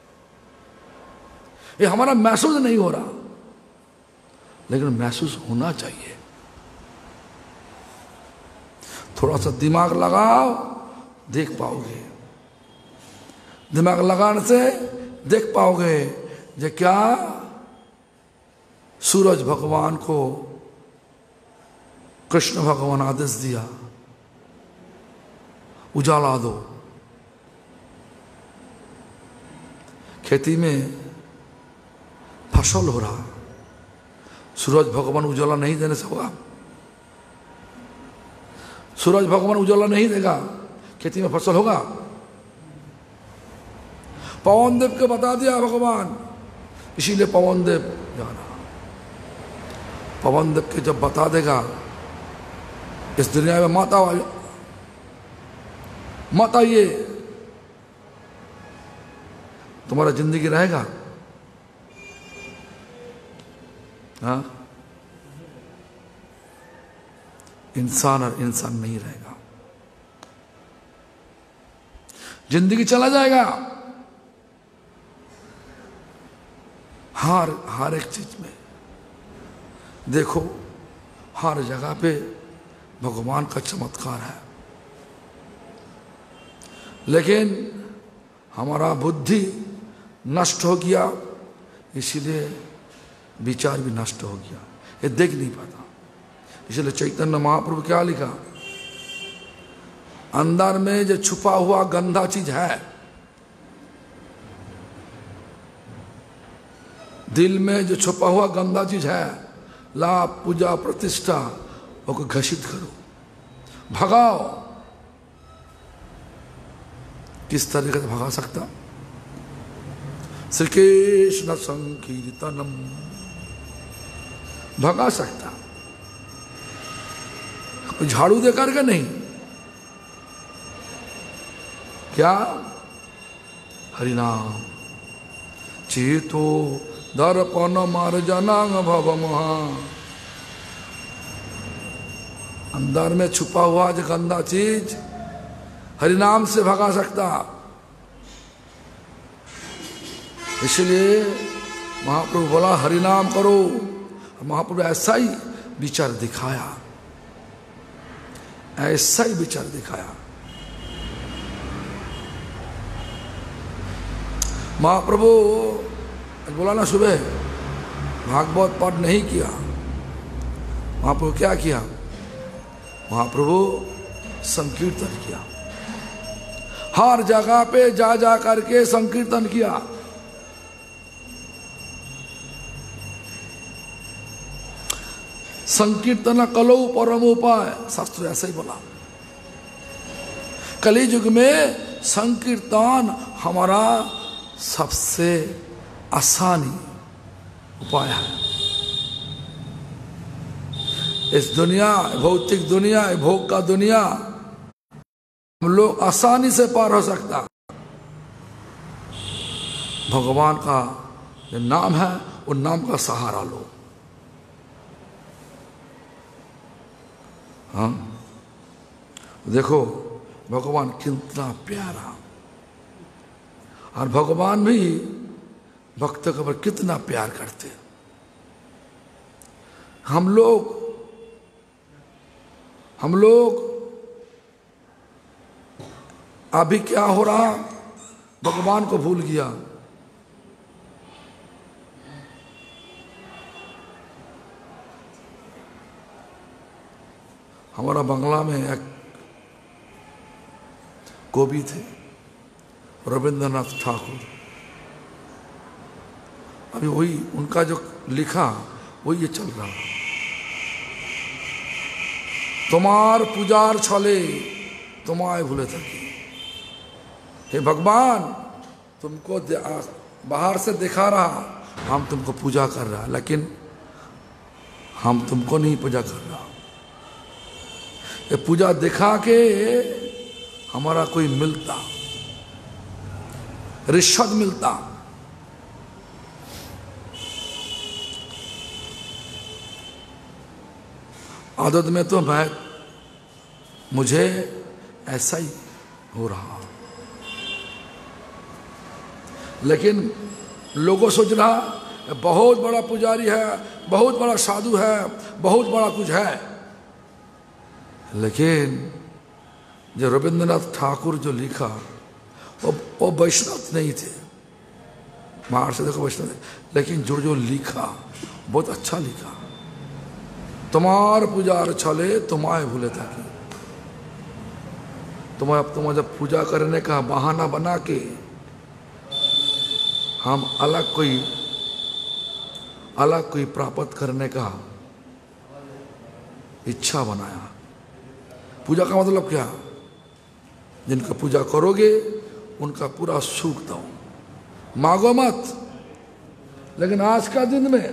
ये हमारा महसूस नहीं हो रहा, लेकिन महसूस होना चाहिए। थोड़ा सा दिमाग लगाओ, देख पाओगे। दिमाग लगाने से देख पाओगे जो क्या सूरज भगवान को कृष्ण भगवान आदेश दिया, उजाला दो। खेती में फसल हो रहा, सूरज भगवान उजाला नहीं देने से होगा? सूरज भगवान उजाला नहीं देगा, खेती में फसल होगा? पवन देव को बता दिया भगवान, इसीलिए पवन देव जाना। पवन देव के जब बता देगा इस दुनिया में मत आइए, तुम्हारा जिंदगी रहेगा। हाँ, इंसान और इंसान नहीं रहेगा, जिंदगी चला जाएगा। हर एक चीज में देखो, हर जगह पे भगवान का चमत्कार है। लेकिन हमारा बुद्धि नष्ट हो गया, इसीलिए विचार भी नष्ट हो गया, ये देख नहीं पाता। इसलिए चैतन्य महाप्रभु क्या लिखा, अंदर में जो छुपा हुआ गंदा चीज है, दिल में जो छुपा हुआ गंदा चीज है, लाभ पूजा प्रतिष्ठा, वो घोषित करो, भगाओ। किस तरीके से भगा सकता? श्री कृष्ण संकीर्तनम भगा सकता, झाड़ू दे करके नहीं। क्या? हरिनाम चेतो दर्पण मार्जनांग भव महा। अंदर में छुपा हुआ जो गंदा चीज हरिनाम से भगा सकता। इसलिए महाप्रभु बोला हरिनाम करो। महाप्रभु ऐसा ही विचार दिखाया, ऐसा ही विचार दिखाया। महाप्रभु बोला ना सुबह भागवत पाठ नहीं किया। महाप्रभु क्या किया? महाप्रभु संकीर्तन किया। हर जगह पे जा जा करके संकीर्तन किया। संकीर्तन कलौ परम उपाय, शास्त्र ऐसे ही बोला। कली युग में संकीर्तन हमारा सबसे आसानी उपाय है। इस दुनिया, भौतिक दुनिया, भोग का दुनिया हम लोग आसानी से पार हो सकता। भगवान का जो नाम है, उन नाम का सहारा लो। हाँ, देखो भगवान कितना प्यारा, और भगवान भी भक्तों के ऊपर कितना प्यार करते। हम लोग अभी क्या हो रहा, भगवान को भूल गया। हमारा बंगला में एक कवि थे, रविंद्रनाथ ठाकुर। अभी वही उनका जो लिखा वही ये चल रहा। तुम्हार पुजार छले तुम्हारे भूले थकी। हे भगवान, तुमको बाहर से दिखा रहा हम तुमको पूजा कर रहा, लेकिन हम तुमको नहीं पूजा कर रहा। ये पूजा दिखा के हमारा कोई मिलता, रिश्वत मिलता। आदत में तो मुझे ऐसा ही हो रहा, लेकिन लोगों सोच रहा बहुत बड़ा पुजारी है, बहुत बड़ा साधु है, बहुत बड़ा कुछ है। लेकिन जो रविंद्रनाथ ठाकुर जो लिखा वो वैष्णव नहीं थे, बाहर से देखो वैष्णव थे, लेकिन जो लिखा बहुत अच्छा लिखा। तुम्हार पुजार छले तुम्हारे भूले थकी। तुम्हें जब पूजा करने का बहाना बना के हम अलग कोई प्राप्त करने का इच्छा बनाया। पूजा का मतलब क्या? जिनका पूजा करोगे उनका पूरा सुख दो, मांगो मत। लेकिन आज का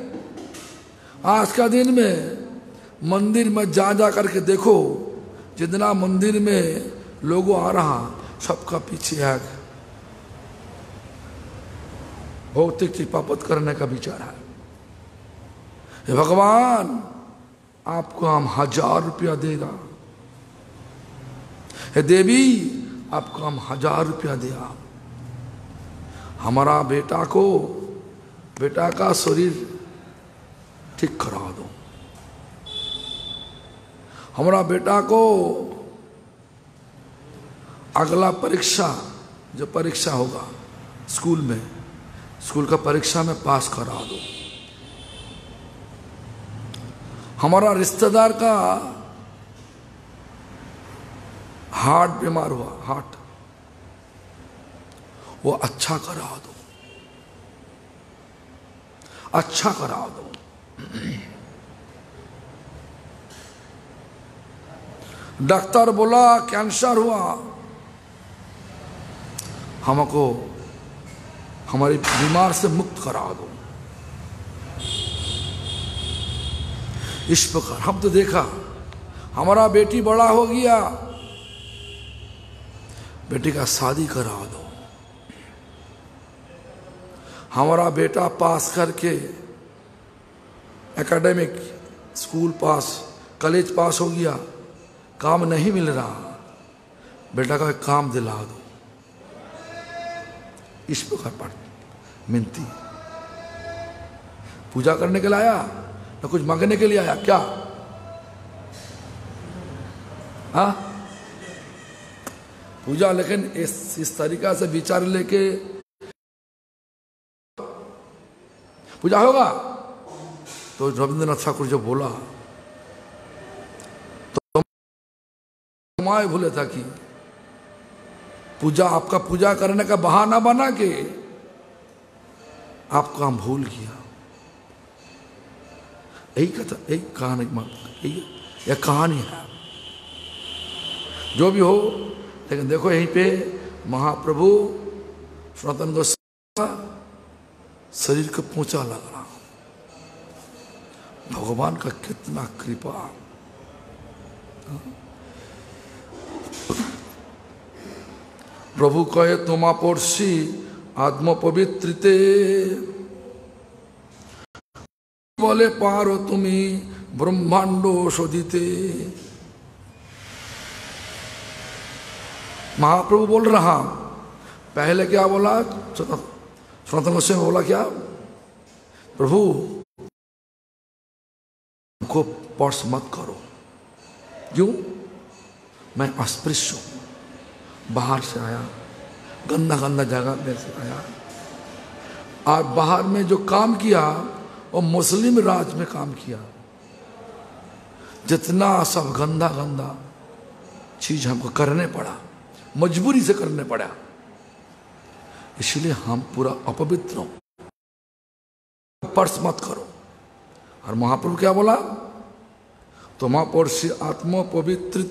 दिन में मंदिर में जा करके देखो, जितना मंदिर में लोगों आ रहा, सबका पीछे है भौतिक चीज प्राप्त करने का विचार है। हे भगवान, आपको हम 1000 रुपया देगा। हे देवी, आपको हम 1000 रुपया दिया। हमारा बेटा का शरीर ठीक करा दो। हमारा बेटा को अगला जो परीक्षा होगा स्कूल का परीक्षा में पास करा दो। हमारा रिश्तेदार का हार्ट बीमार हुआ, वो अच्छा करा दो। डॉक्टर बोला कैंसर हुआ, हमको हमारी बीमार से मुक्त करा दो। इस प्रकार हम तो देखा, हमारा बेटी बड़ा हो गया, बेटी का शादी करा दो। हमारा बेटा पास करके academic school pass, college pass हो गया, काम नहीं मिल रहा, बेटा का काम दिला दो। इस प्रकार पर मिनती। पूजा करने के लिए आया ना कुछ मांगने के लिए आया क्या? हाँ, पूजा, लेकिन इस तरीका से विचार लेके पूजा होगा? तो रविंद्रनाथ ठाकुर जो बोला तो मैं भूले था कि पूजा, आपका पूजा करने का बहाना बना के आपको हम भूल गया। यही कथा, यही कहानी, यह कहानी है जो भी हो। लेकिन देखो यहीं पे महाप्रभु सनातन गोस्वामी शरीर को पोंछा लग रहा। भगवान का कितना कृपा। प्रभु कहे तुमा पड़सी आत्म पवित्रिते, बोले पारो तुम्ही ब्रह्मांडो शोधिते। महाप्रभु बोल रहा, पहले क्या बोला? सनातन गोस्वामी बोला क्या? प्रभु को स्पर्श मत करो। क्यों? मैं अस्पृश्य हूं, बाहर से आया, गंदा गंदा जगह में से आया, और बाहर में जो काम किया और मुस्लिम राज में काम किया, जितना सब गंदा गंदा चीज हमको करने पड़ा, मजबूरी से करने पड़ा, इसलिए हम पूरा अपवित्र हो, स्पर्श मत करो। और महाप्रभु क्या बोला? तुम पर्श आत्मा पवित्र,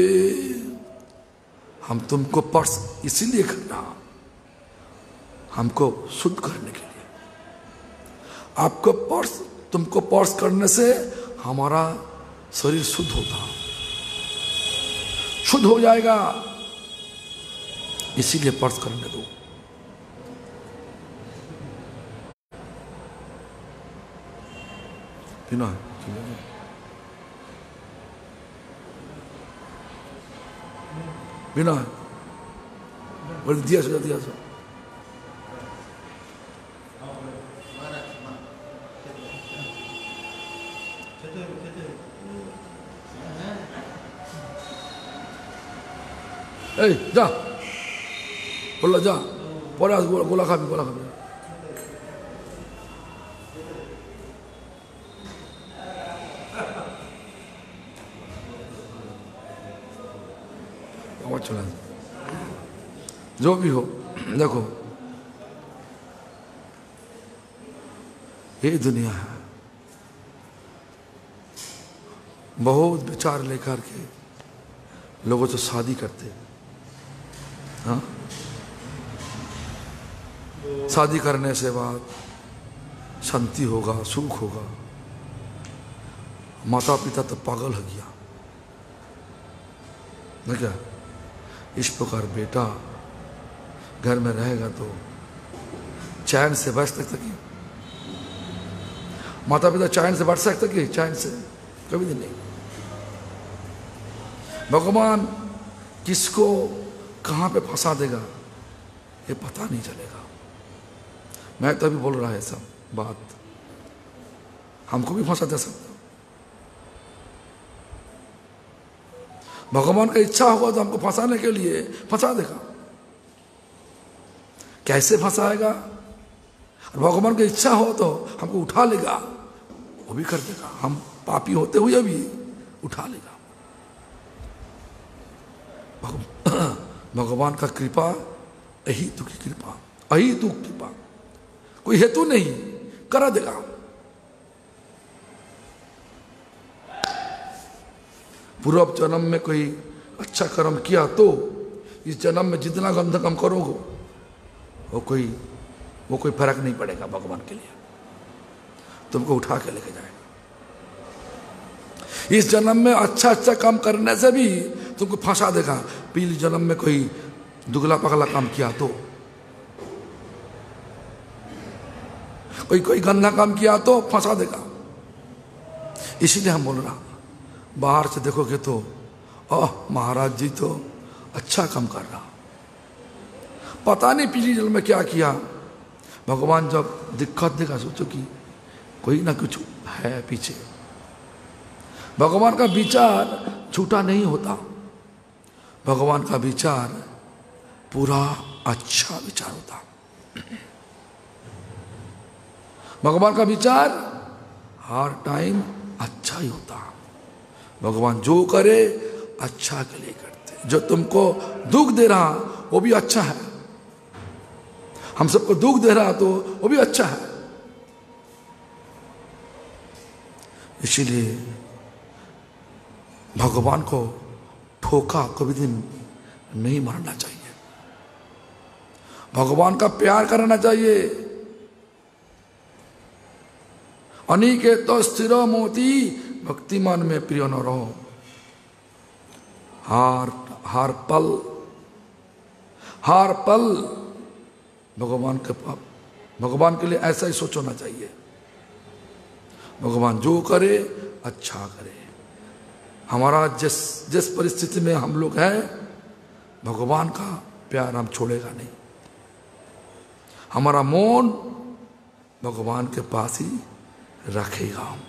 हम तुमको पर्श इसीलिए कर रहा, हमको शुद्ध करने के लिए। आपको पर्श, तुमको पर्श करने से हमारा शरीर शुद्ध होता, शुद्ध हो जाएगा, इसीलिए पर्श करने दो। पीना है? बिना है? बोले दिया सो, दिया सो। ए जा, बोला जा, परा गोला खाबी, गोला खाबी। चला, जो भी हो, देखो ये दुनिया है, बहुत विचार लेकर के लोगों तो शादी करते हैं। हाँ, शादी करने से बाद शांति होगा, सुख होगा। माता पिता तो पागल हो गया ना क्या? इस प्रकार बेटा घर में रहेगा तो चैन से बैठ सकता कि? माता पिता चैन से बैठ सकता कि? चैन से कभी नहीं। भगवान किसको कहाँ पे फंसा देगा ये पता नहीं चलेगा। मैं तो अभी बोल रहा है सब बात, हमको भी फंसा दे सकता। भगवान का इच्छा होगा तो हमको फंसाने के लिए फंसा देगा। कैसे फंसाएगा? भगवान की इच्छा हो तो हमको उठा लेगा, वो भी कर देगा। हम पापी होते हुए भी उठा लेगा। भगवान का कृपा अहेतु की कृपा, अहेतु कृपा, कोई हेतु नहीं, करा देगा। पूर्व जन्म में कोई अच्छा कर्म किया तो इस जन्म में जितना गंदा काम करोगे वो कोई फर्क नहीं पड़ेगा भगवान के लिए, तुमको उठा के लेके जाएगा। इस जन्म में अच्छा काम करने से भी तुमको फंसा देगा। पिछले जन्म में कोई दुगला पगला काम किया तो, कोई गंदा काम किया तो फंसा देगा। इसीलिए हम बोल रहा, बाहर से देखोगे तो महाराज जी तो अच्छा काम कर रहा, पता नहीं पिछली जन्म में क्या किया। भगवान जब दिक्कत देगा सोचो कि कोई ना कुछ है पीछे। भगवान का विचार झूठा नहीं होता, भगवान का विचार पूरा अच्छा विचार होता। भगवान का विचार हर टाइम अच्छा ही होता। भगवान जो करे अच्छा के लिए करते। जो तुमको दुख दे रहा वो भी अच्छा है, हम सबको दुख दे रहा तो वो भी अच्छा है। इसीलिए भगवान को ठोका कभी दिन नहीं मारना चाहिए, भगवान का प्यार करना चाहिए। अनिकेत तो स्थिर मोती भक्तिमान में प्रिय न रहो। हर पल भगवान के लिए ऐसा ही सोचना चाहिए। भगवान जो करे अच्छा करे। हमारा जिस परिस्थिति में हम लोग हैं, भगवान का प्यार हम छोड़ेगा नहीं। हमारा मन भगवान के पास ही रखेगा। हम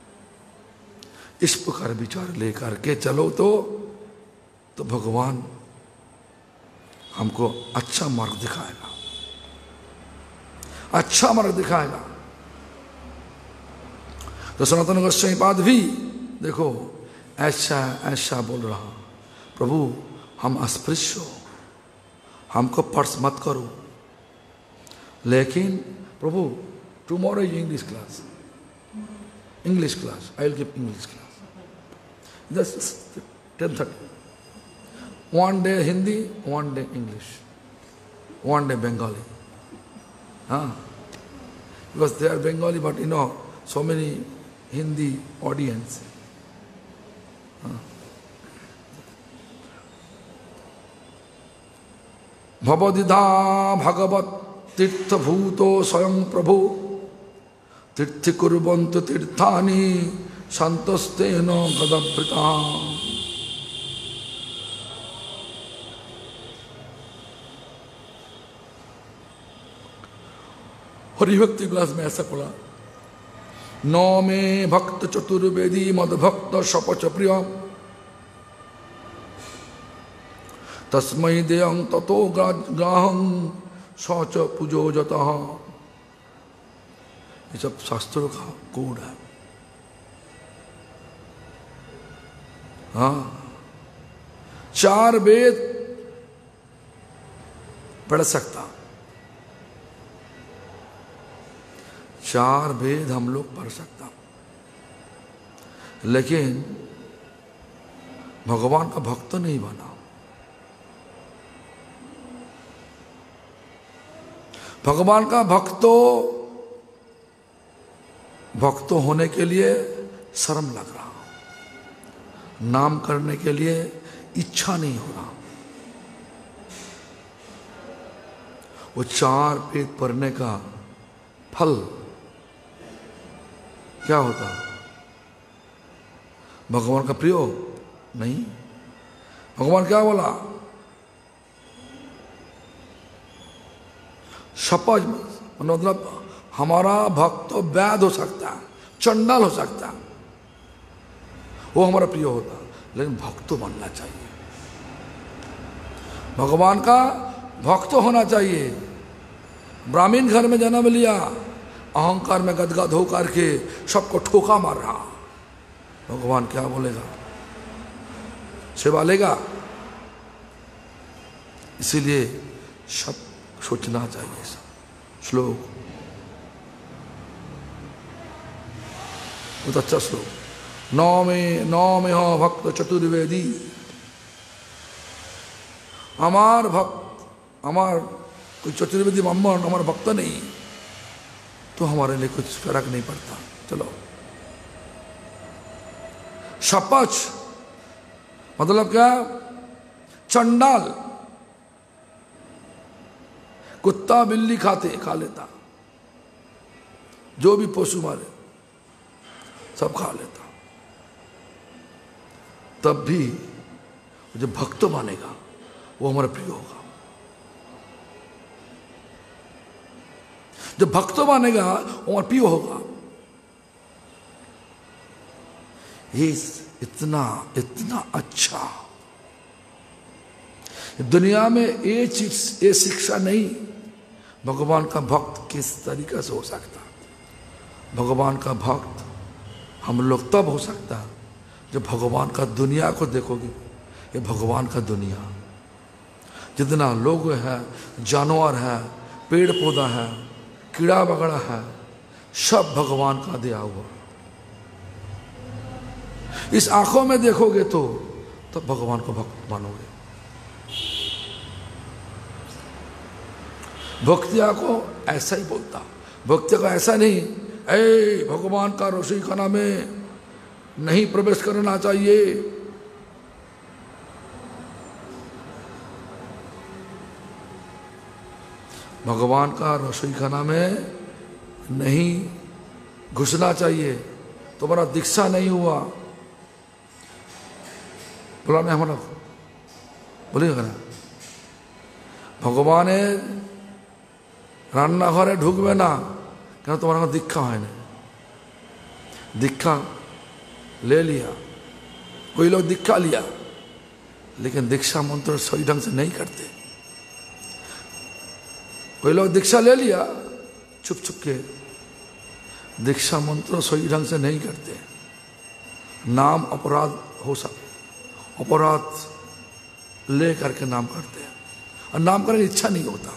इस प्रकार विचार लेकर के चलो तो भगवान हमको अच्छा मार्ग दिखाएगा, अच्छा मार्ग दिखाएगा। तो सनातन गोस्वामी पाद भी देखो ऐसा बोल रहा, प्रभु हम अस्पृश्य हो, हमको पर्स मत करो। लेकिन प्रभु tomorrow English class, I will give English class just 10:30। one day Hindi, one day English, one day Bengali. Because they are Bengali, but so many Hindi audience. भवदिधा भगवत तीर्थ भूतो स्वयं प्रभु तीर्थि कुर्वन्तु तीर्थानि संतस्तेन गदभृता। हरिभक्ति क्लास में ऐसा पढ़ा, नौ में भक्त चतुर्वेदी मद भक्त शपच प्रिय तस्मै देयं ततो ग्राहं शौच पूजो जतः। ये सब शास्त्रों का कोड है। हाँ, 4 वेद पढ़ सकता, 4 वेद हम लोग पढ़ सकता, लेकिन भगवान का भक्त नहीं बना। भगवान का भक्त होने के लिए शर्म लग रहा, नाम करने के लिए इच्छा नहीं हो रहा। वो 4 वेद पढ़ने का फल क्या होता? भगवान का प्रिय नहीं। भगवान क्या बोला? शपथ, मतलब हमारा भक्त वैध हो सकता है, चंडाल हो सकता है, वो हमारा प्रिय होता, लेकिन भक्त बनना चाहिए, भगवान का भक्त होना चाहिए। ब्राह्मण घर में जन्म लिया, अहंकार में गदगद होकर के सबको ठोका मार रहा, भगवान क्या बोलेगा? सेवा लेगा? इसीलिए सब सोचना चाहिए। श्लोक बहुत अच्छा श्लोक, नौ में हो भक्त चतुर्वेदी। हमार भक्त, हमार कोई चतुर्वेदी ब्राह्मण हमारा भक्त नहीं तो हमारे लिए कुछ फर्क नहीं पड़ता। चलो, शपथ मतलब क्या? चंडाल, कुत्ता बिल्ली खा लेता, जो भी पशु मारे सब खा लेता, तब भी जो भक्त मानेगा वो हमारा प्रिय होगा। जब भक्त मानेगा वो हमारा प्रिय होगा। ये इतना अच्छा दुनिया में ये चीज, ये शिक्षा नहीं भगवान का भक्त किस तरीके से हो सकता। भगवान का भक्त हम लोग तब हो सकता है जब भगवान का दुनिया को देखोगे। ये भगवान का दुनिया, जितना लोग है, जानवर है, पेड़ पौधा है, कीड़ा वगैरह है, सब भगवान का दिया हुआ। इस आंखों में देखोगे तो तब भगवान को भक्त मानोगे। भक्तिया को ऐसा ही बोलता, भक्तिया को ऐसा नहीं ऐ भगवान का रसोई खाना में नहीं प्रवेश करना चाहिए। भगवान का रसोई खाना में नहीं घुसना चाहिए, तुम्हारा दीक्षा नहीं हुआ। बोला नहीं हमारा, बोलिएगा ना, भगवान রান্নাঘরে ঢুকবে না কেন? তোমার কোনো দীক্ষা হয় না। दीक्षा ले लिया, कोई लोग दीक्षा लिया लेकिन दीक्षा मंत्र सही ढंग से नहीं करते। कोई लोग दीक्षा ले लिया छुप छुप के, दीक्षा मंत्र सही ढंग से नहीं करते। नाम अपराध हो सकता, अपराध ले करके नाम करते हैं और नाम करने की इच्छा नहीं होता।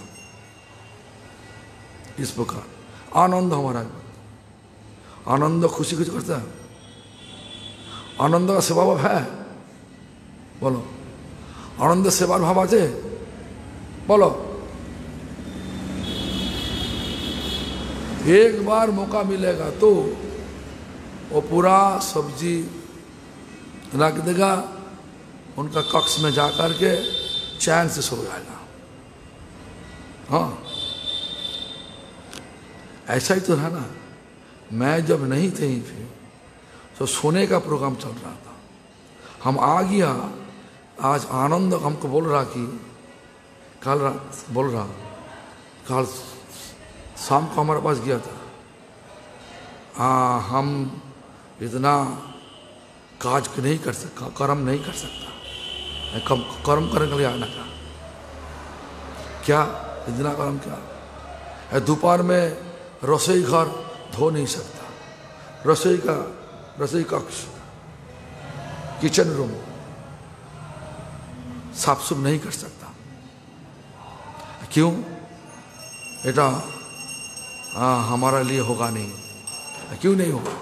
इस प्रकार आनंद हमारा, आनंद खुशी कुछ करता है, आनंद का सेवा भाव है, बोलो आनंद सेवा भाव आछे, बोलो। एक बार मौका मिलेगा तो वो पूरा सब्जी रख देगा, उनका कक्ष में जा करके चैन से सो जाएगा। हाँ, ऐसा ही तो है ना। मैं जब नहीं थे फिर तो सोने का प्रोग्राम चल रहा था, हम आ गया। आज आनंद हमको बोल रहा कि कल रात बोल रहा, कल शाम को हमारे पास गया था, हम इतना काज नहीं कर सकता, कर्म नहीं कर सकता, कर्म करने के लिए आना का क्या, इतना कर्म क्या है। दोपहर में रसोई घर धो नहीं सकता, रसोई कक्ष किचन रूम साफ सुफ नहीं कर सकता। क्यों? बेटा हमारा लिए होगा नहीं। क्यों नहीं होगा?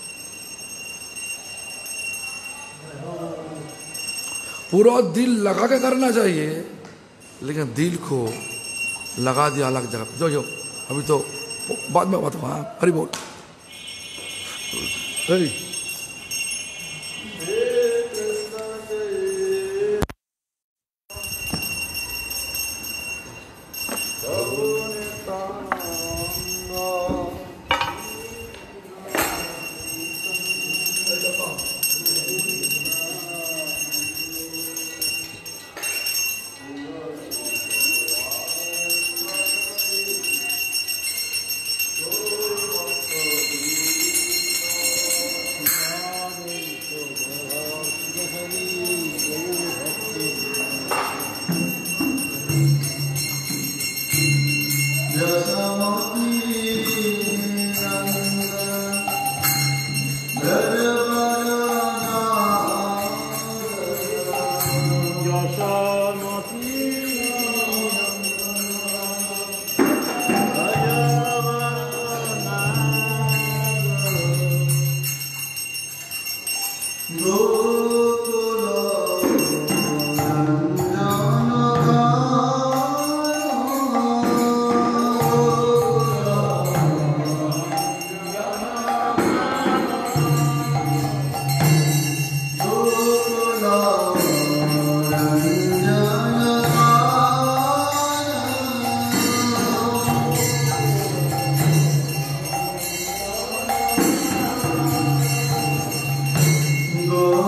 पूरा दिल लगा के करना चाहिए, लेकिन दिल को लगा दिया अलग जगह। जो अभी तो बाद में बात। हाँ, हरि बोल। Go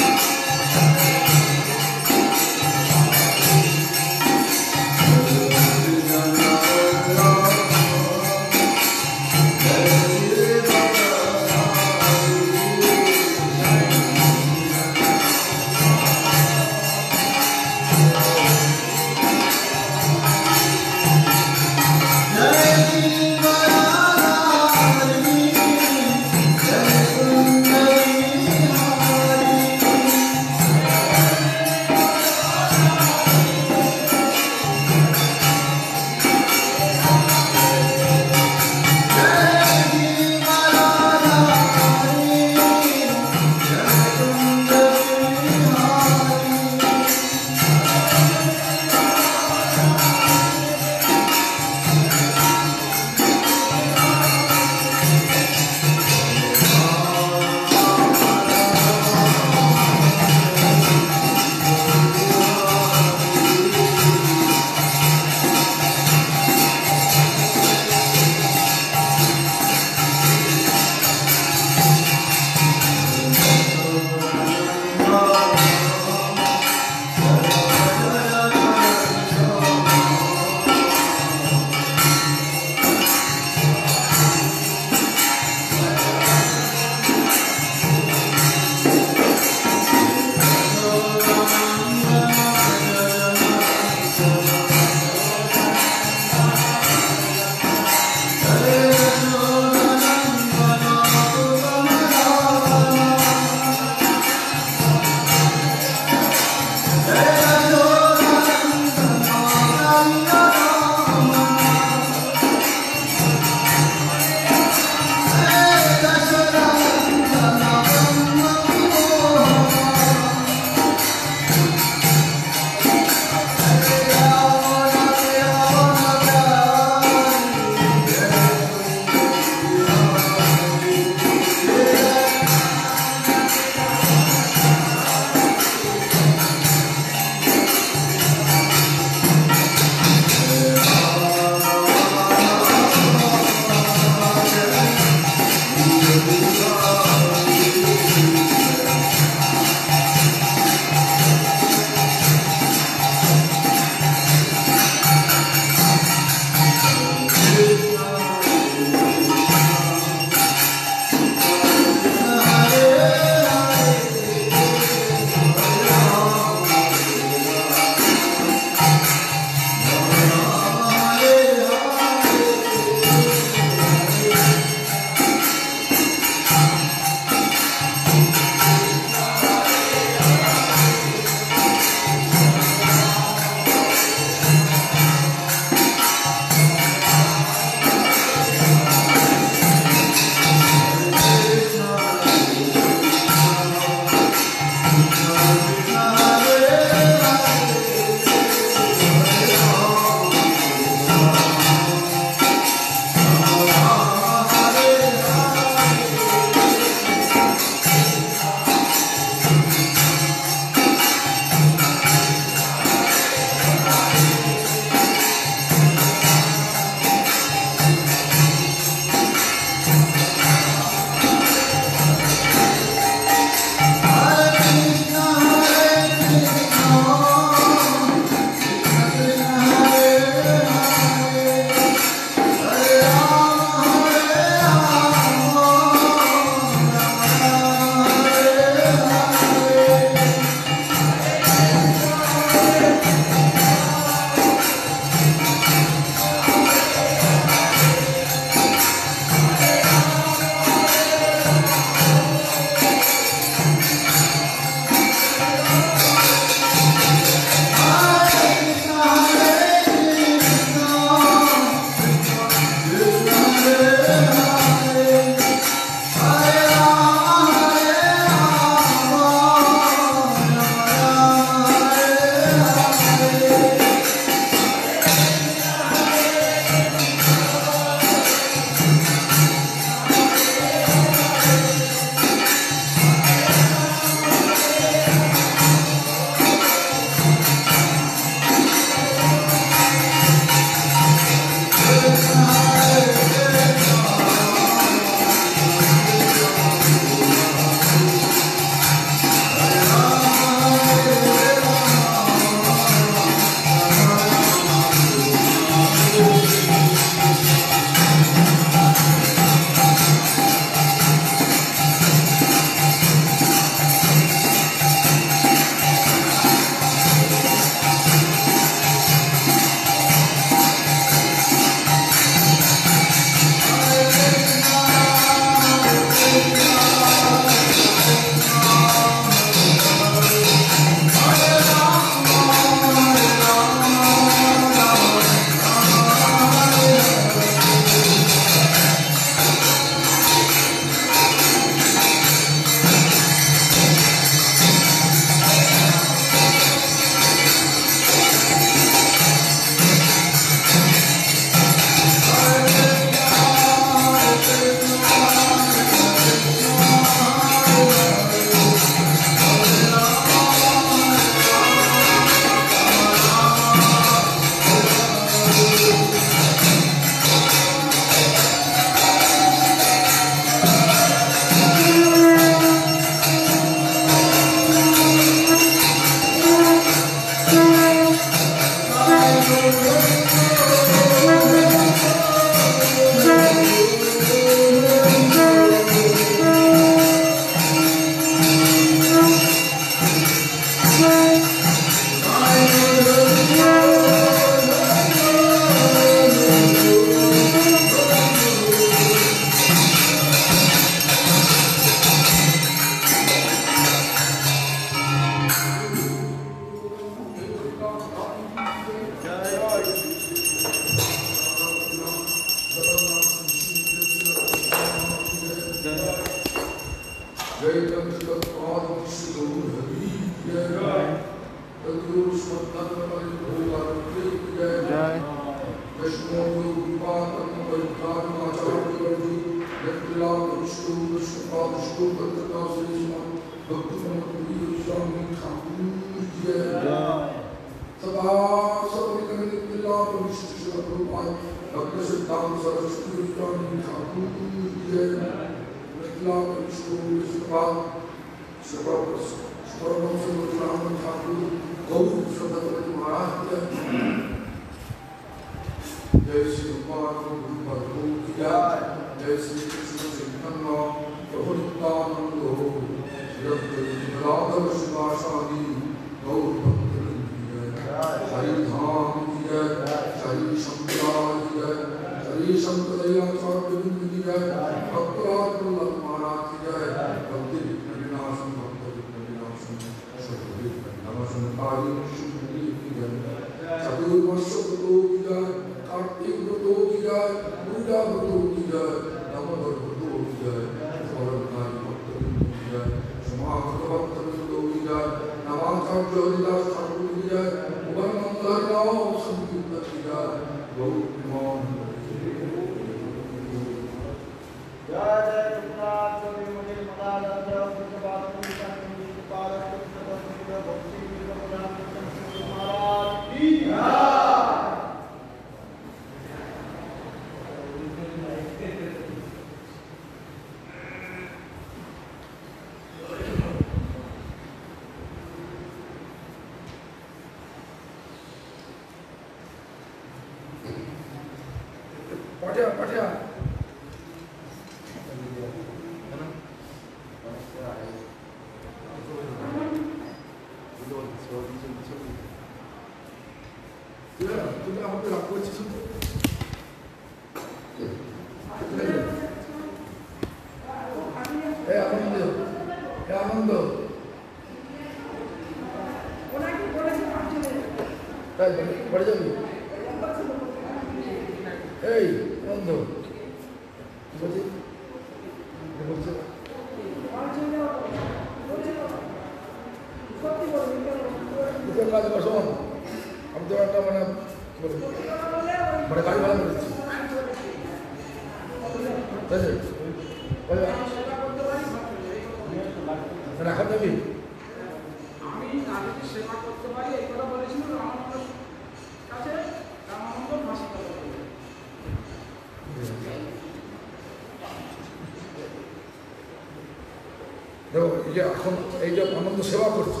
এখন এই যে আনন্দ সেবা করছে,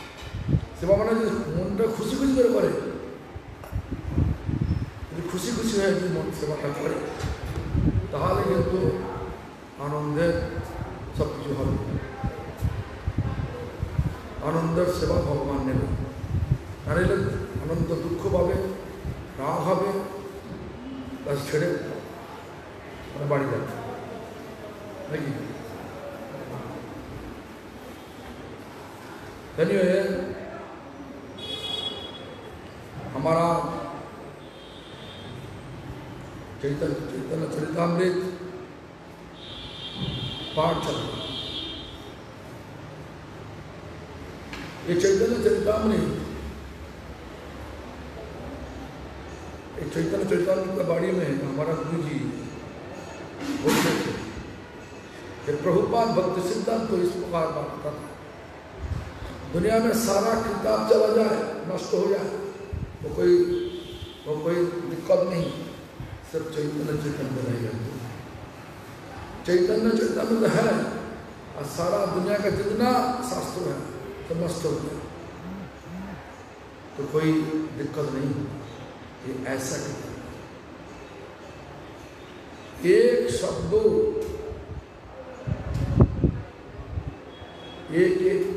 সেবা মানে যদি মনটা খুশি খুশি করে করে, যদি খুশি খুশি হয়ে যদি মন সেবাটা করে, তাহলে কিন্তু আনন্দের সব কিছু হবে। আনন্দের সেবা ভগবান নেবে, নাহলে আনন্দ দুঃখ পাবে, রাগ হবে, তার ছেড়ে মানে বাড়ি যাবে নাকি। धन्य हमारा चैतन्य चरितामृत पाठ चल रहा है। ये चैतन्य चरितामृत, चैतन्य चरितामृत के बारे में हमारा गुरु जी बोलते थे कि प्रभुपाद भक्ति सिद्धांत तो इस प्रकार बात करता था, दुनिया में सारा किताब चला जाए, नष्ट हो जाए, वो कोई दिक्कत नहीं, सिर्फ चैतन्य चैतन्य रहेगा। चैतन्य चैतन्य है और सारा दुनिया का जितना शास्त्र है सब नष्ट हो गया, तो कोई दिक्कत नहीं। ये ऐसा एक शब्दों एक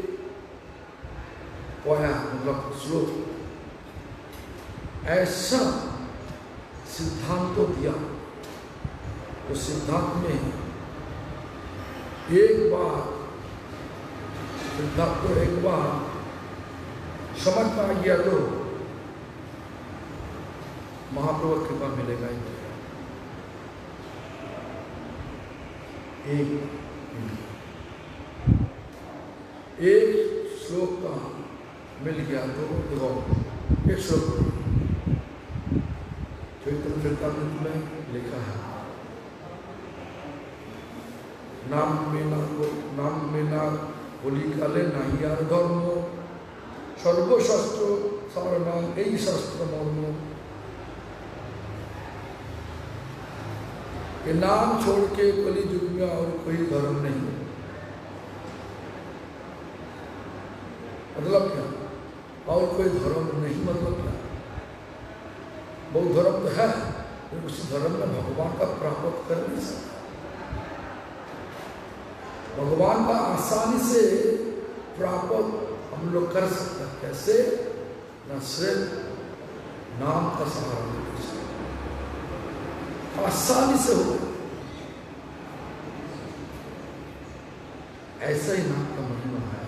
पोया मतलब श्लोक ऐसा सिद्धांत तो दिया, तो सिद्धांत में एक बार सिद्धांत तो एक बार समझ में आ गया तो महाप्रभु कृपा मिलेगा ही मिलेगा। एक श्लोक का मिल गया तो देखो एक श्लोक चैतन्य चरितामृत में लिखा है, नाम में ना होली काले नाहियार धर्म सर्वशास्त्र सार नाम यही शास्त्र मर्म। ये नाम छोड़ के कली युग में और कोई धर्म नहीं। मतलब क्या? और कोई धर्म नहीं, मतलब क्या? बहुत धर्म तो है, लेकिन उस धर्म में भगवान का प्राप्त कर नहीं सकता। भगवान का आसानी से प्राप्त हम लोग कर सकते हैं। कैसे? न सिर्फ नाम का सहारा लेकर आसानी से हो, ऐसा ही नाम का महिमा है।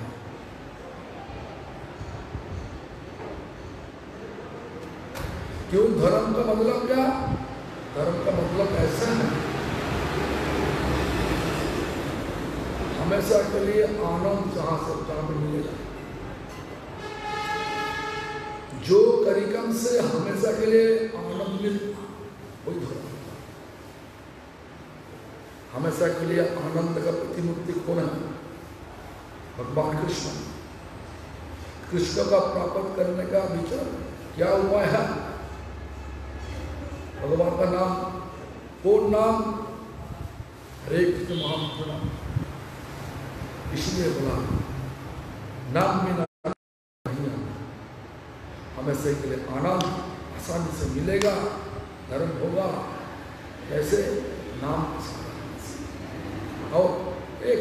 क्यों? धर्म का मतलब क्या? धर्म का मतलब ऐसा है, हमेशा के लिए आनंद जहां से जहां पे मिलेगा, जो तरीकम से हमेशा के लिए आनंद मिलता वही धर्म। हमेशा के लिए आनंद का प्रतिमूर्ति कौन है? भगवान कृष्ण। कृष्ण का प्राप्त करने का विचार क्या उपाय है? भगवान का नाम। कौन नाम? हरे कृष्ण महामंत्र नाम। इसलिए बोला नाम में नाम नहीं आना, हमेशा के लिए आनंद आसानी से मिलेगा, धर्म होगा। कैसे? नाम और एक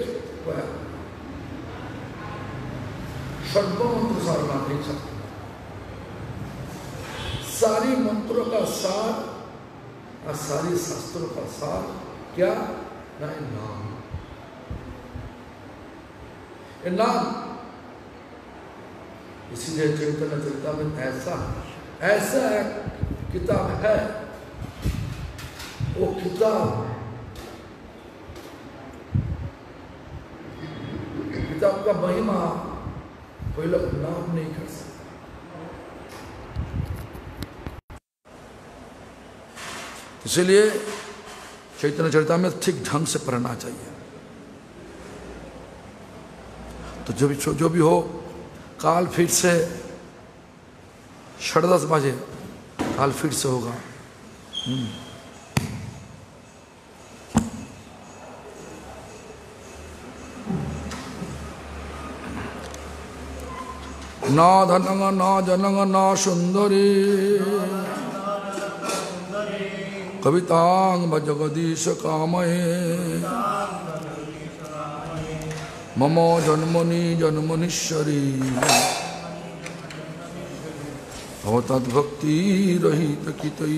सर्वमंत्र सारना नहीं सकता। सारी मंत्रों का सार और सारी शास्त्रों का सार क्या? नाम। नाम इसीलिए चैतन्य चरितामृत ऐसा एक किताब है। वो किताब का महिमा कोई लोग नाम नहीं कर सकता। इसलिए चैतन्य चरितामृत ठीक ढंग से पढ़ना चाहिए। तो जो भी हो, काल फिर से 10:30 बजे काल फिर से होगा। ना धनंग ना जनंग ना सुंदरी कवितांग जगदीश कामये मम जन्मनि जन्मनीश्वरी भक्ति रहित कितई।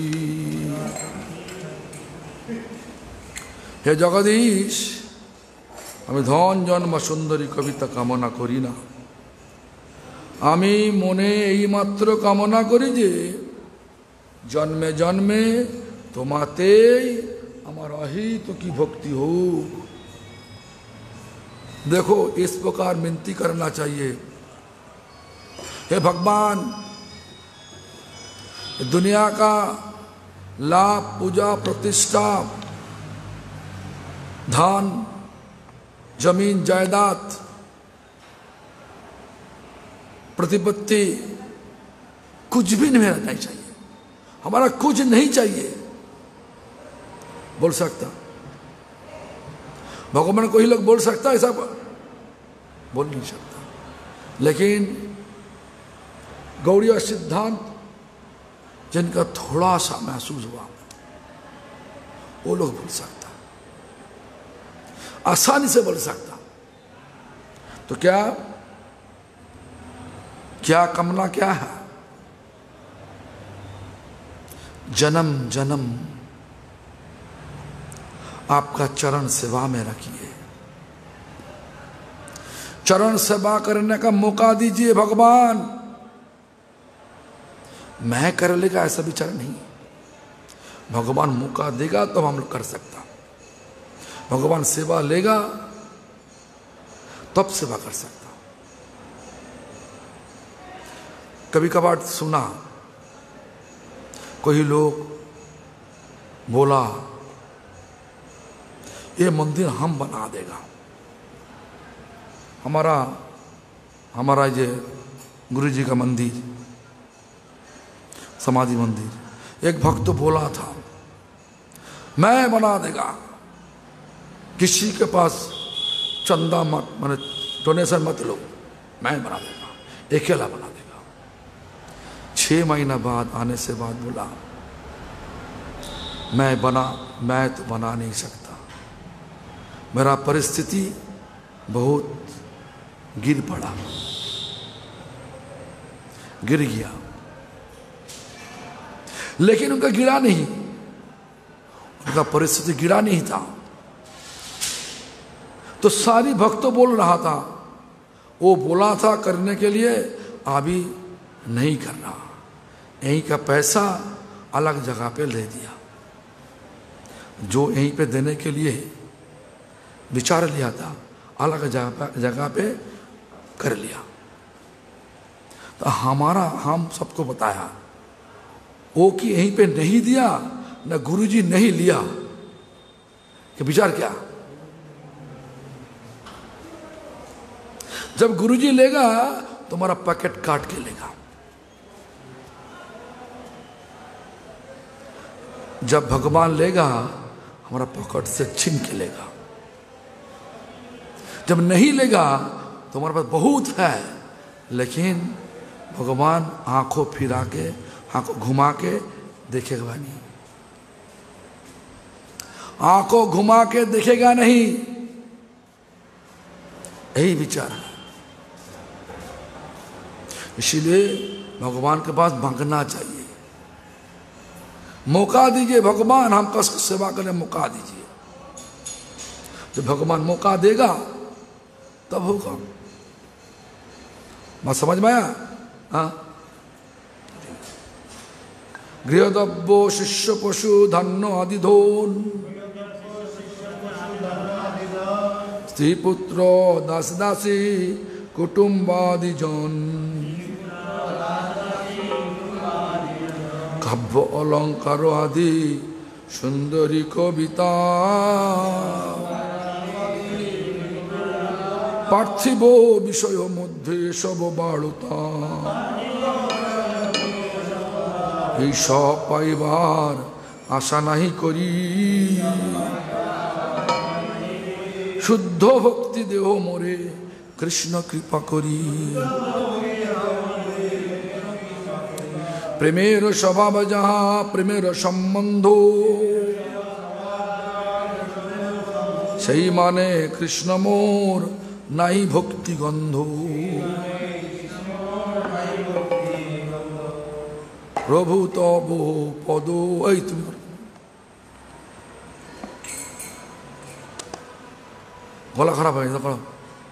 हे जगदीश, আমি ধন জন্ম সুন্দরী কবিতা কামনা করি না। আমি মনে এইমাত্র কামনা করি যে জন্মে জন্মে তোমাতেই আমার অহিত की भक्ति हो। देखो, इस प्रकार विनती करना चाहिए। हे भगवान, दुनिया का लाभ, पूजा, प्रतिष्ठा, धन, जमीन जायदाद, प्रतिपत्ति कुछ भी नहीं चाहिए। हमारा कुछ नहीं चाहिए। बोल सकता भगवान को ही लोग बोल सकता, ऐसा बोल नहीं सकता। लेकिन गौड़ीय सिद्धांत जिनका थोड़ा सा महसूस हुआ वो लोग बोल सकता, आसानी से बोल सकता। तो क्या क्या कामना क्या है? जन्म जन्म आपका चरण सेवा में रखिए। चरण सेवा करने का मौका दीजिए भगवान। मैं कर लेगा ऐसा विचार नहीं। भगवान मौका देगा तो हम लोग कर सकता। भगवान सेवा लेगा तब सेवा कर सकता। कभी कभार सुना कोई लोग बोला ये मंदिर हम बना देगा, हमारा ये गुरु जी का मंदिर, समाधि मंदिर। एक भक्त तो बोला था मैं बना देगा, किसी के पास चंदा मत माने डोनेशन मत लो, मैं बना देगा, अकेला बना देगा। 6 महीना बाद आने से बाद बोला मैं तो बना नहीं सकता, मेरा परिस्थिति बहुत गिर गया। लेकिन उनका गिरा नहीं, उनका परिस्थिति गिरा नहीं था। तो सारी भक्त बोल रहा था, वो बोला था करने के लिए, अभी नहीं कर रहा, यहीं का पैसा अलग जगह पे ले दिया, जो यहीं पे देने के लिए विचार लिया था अलग जगह पे कर लिया। तो हम सबको बताया वो कि यहीं पे नहीं दिया, न गुरुजी नहीं लिया, कि विचार क्या, जब गुरुजी लेगा तुम्हारा पैकेट काट के लेगा, जब भगवान लेगा हमारा पॉकेट से छीन के लेगा, जब नहीं लेगा तो हमारे पास बहुत है, लेकिन भगवान आंखों फिरा के, आंखों घुमा के देखेगा नहीं, आंखों घुमा के देखेगा नहीं, यही विचार है। इसीलिए भगवान के पास मांगना चाहिए, मौका दीजिए भगवान, हम कसक सेवा करें, मौका दीजिए। जब भगवान मौका देगा तब होगा। बात समझ में आया? हाँ, गृहद्रव्य शिष्य पशु धन्य आदि धन, स्त्री पुत्र दास दासी कुटुम्बादि जन, काव्य अलंकार आदि सुंदरी कविता, पार्थिव विषय मध्य सब बाड़ता, এই সব পাইবার আশা নাহি করি, শুদ্ধ ভক্তি দেহ মোরে কৃষ্ণ কৃপা করি। প্রেমের স্বভাব যাহা প্রেমের সম্বন্ধ, সেই মানে কৃষ্ণ মোর নাই ভক্তি গন্ধ। প্রভু তব পদ, এই তুমি গলা খারাপ হয়ে গেছে, করো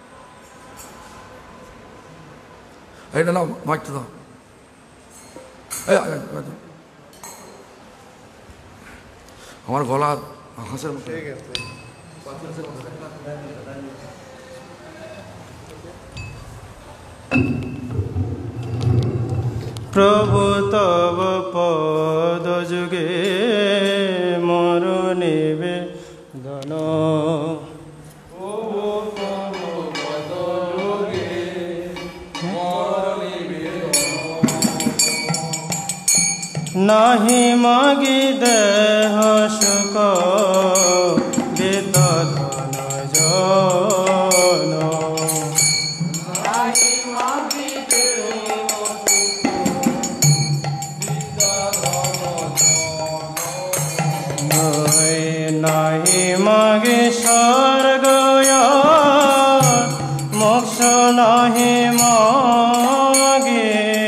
এইটা নাও, মাইকটা দাও। আমার গলা হাঁসের মতো। প্রভু তব পদ যুগে মর নিবেদন, নাহি মাগি দেহ সুখ বেত ধন জন, নাহি মাগে স্বর্গ মোক্ষ, নাহি মাগে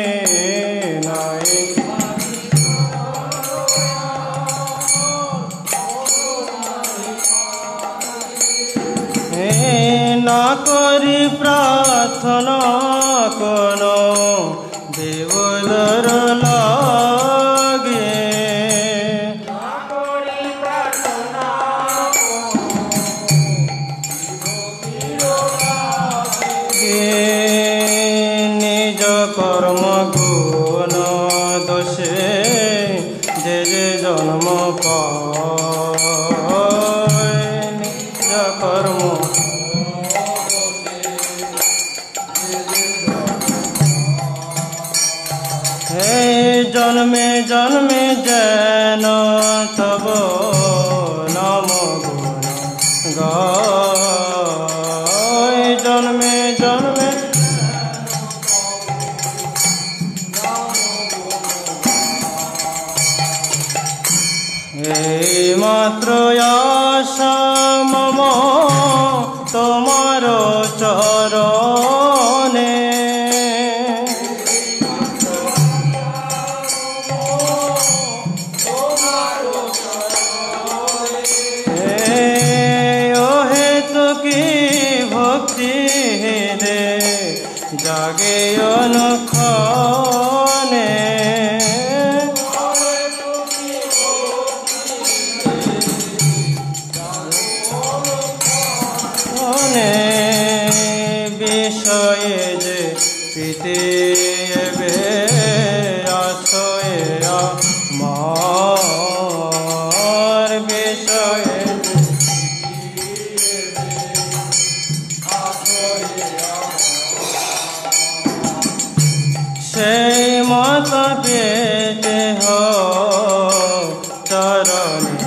না করি প্রার্থনা কোন দেবদর লাগে, নিজ কর্ম গুরু পায় নিজ কর্ম হে জন্মে জন্মে যেন তব নাম গুণ গায় জন্মে জন্মে এই মাত্র আশা মম তোমার চরণে ও হেতু কি ভক্তি দে জাগে অনুক্ষণে বিষয়ে যে প্রীতি এবে আশয়ে আমার বিষয়ে সেই মত পেতে চরণে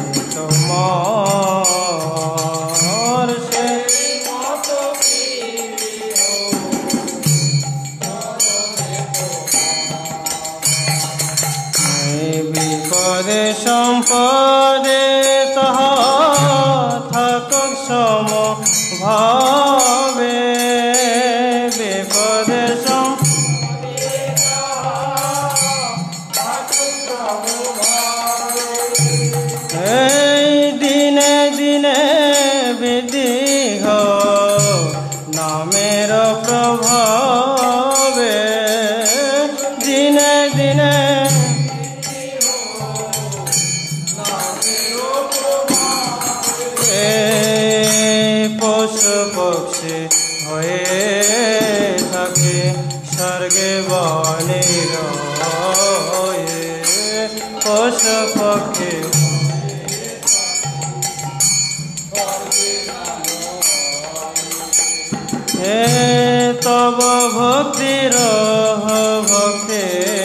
তোমার সেই মত বিপদে সম্পদে তাহা থাকুক সম ভাবে বিপদে এই দিনে দিনে বৃদ্ধি নামের প্রভাবে দিনে দিনে পশু পক্ষী হয়ে থাকে স্বর্গে বনে রয়ে পশু পক্ষী হে তব ভক্তির ভক্তি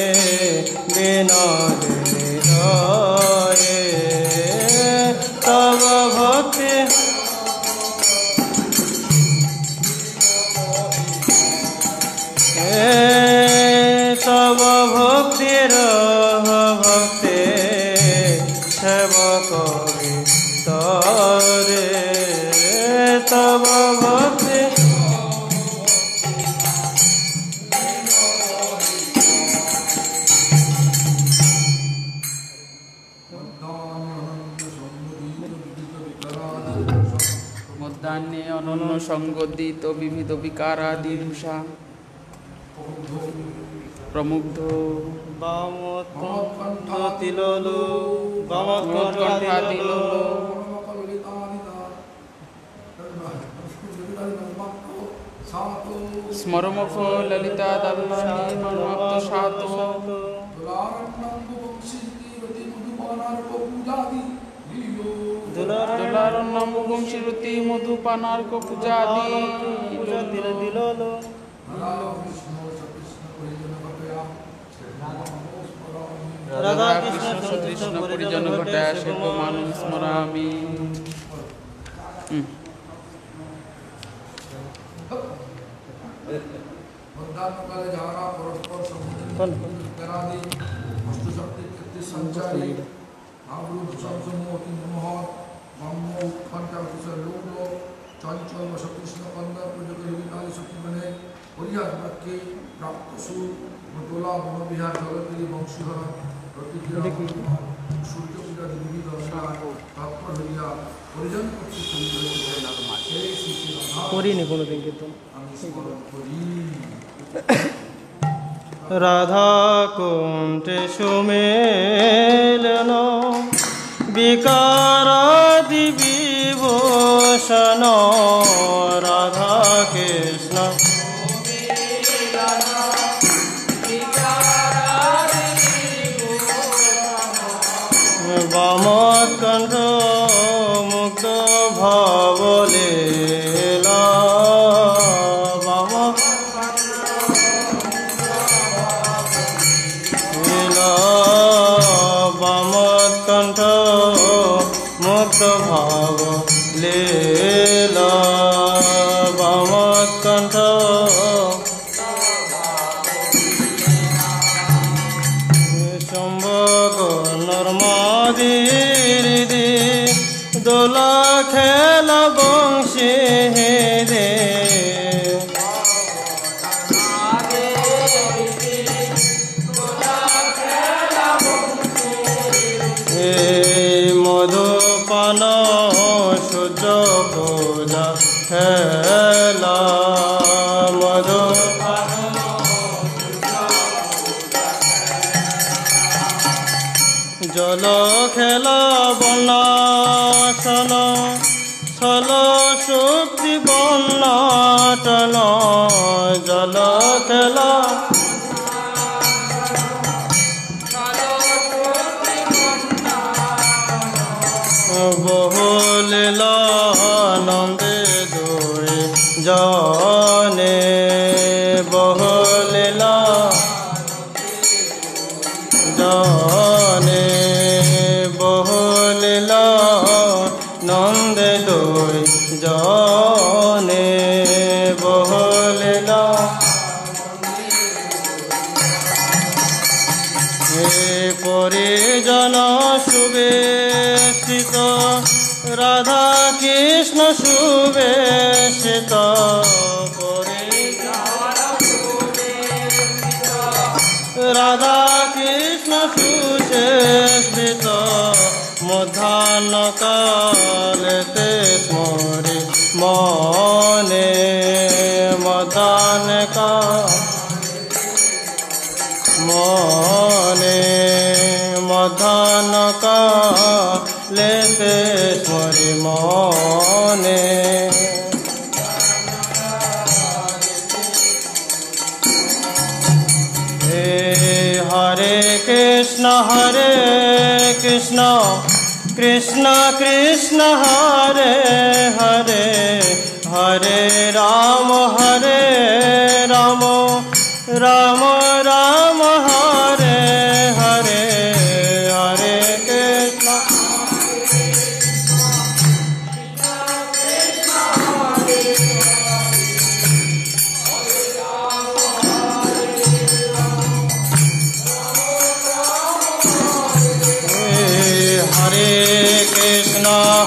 বিনোদে রয়ে তব ভক্তি হে তব ভক্তির ভক্তি সেবক তরে তব ভক্তি মধ্যাহ্নে অনন্য সঙ্গদিত বিবিধ বিকারাদি রুষা প্রমুগ্ধ তিললো স্মরমুখ ললিতা দাল্লানি মনোক্ত সাত দুলারণ্যম বংশীরতি মধুপানার্ক পূজাদি দিলো রাধা কৃষ্ণ সদৃষ্ণ পরিজন ঘটায় শিব মানুষ স্মরামি মধ্যাহ্নকালে যাহারা পরস্পর সম্মতি অষ্টশক্তি কীর্তি সঞ্চারী মহাগুরু ভূষণসমূহ অতি মনোহর ব্রহ্ম উৎকণ্ঠা কুশল লোক চঞ্চল বসকৃষ্ণ কন্দর প্রযোগী সখীবনে হরিয়াস বাক্যে প্রাপ্ত সুর তোলা বনবিহার জগতগিরি বংশীধর সূর্য পূজা বিবিধ তৎপর হইয়া পরিজন করিনি কোনোদিন কিন্তু আমি স্মরণ করি রাধা কুণ্ঠে সুমেলন বিকারাদি বিভূষণ রাধা কৃষ্ণ বাম সম্ভোগ নর্মাদিরিদি দোলা খেলা বংশী রে মধুপান সূর্য পূজা খেলা মধুপান জল খেলা বনাসন ছল শক্তি বন্নাটন জল খেলা বহুলীলা নন্দে দুই জনে বহুলীলা জনে বহুলীলা নন্দে দুই জনে বহুলীলা পরিজন সুবেশিত রাধা কৃষ্ণ সুবেশিত রাধা কৃষ্ণ সুশেষিত মধ্যাহ্ন কালেতে স্মরি মনে মধ্যাহ্ন মনে মধ্যাহ্ন কালেতে স্মরি মনে হরে কৃষ্ণ কৃষ্ণ কৃষ্ণ হরে হরে হরে রাম রাম রাম হরে হরে হরে কৃষ্ণ হরে কৃষ্ণ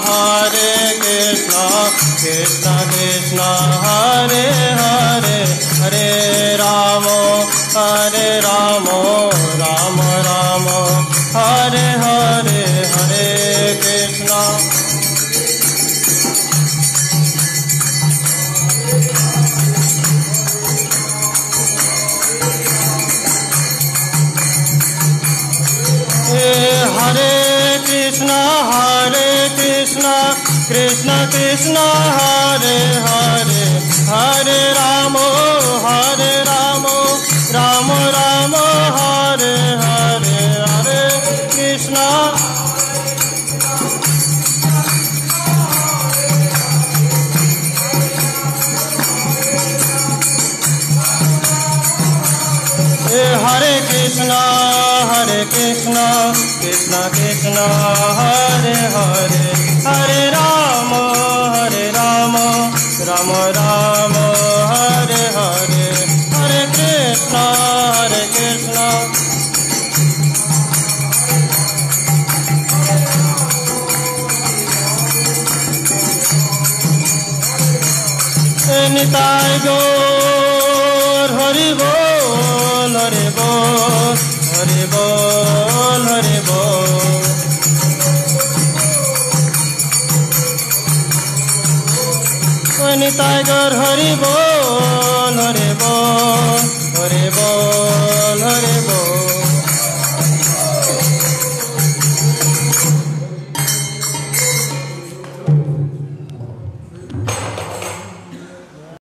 কৃষ্ণ কৃষ্ণ হরে হরে হরে রাম রাম রাম হরে হরে হরে কৃষ্ণ হরে কৃষ্ণ কৃষ্ণ কৃষ্ণ হরে হরে হরে রাম রাম রাম হরে হরে হরে কৃষ্ণ হরে কৃষ্ণ কৃষ্ণ কৃষ্ণ হরে হরে হরে রাম রাম রাম হরে হরে হরে কৃষ্ণ নিতাই গৌর হরি বল হরি বল হরি বল হরি বল নিতাই গৌর হরি বল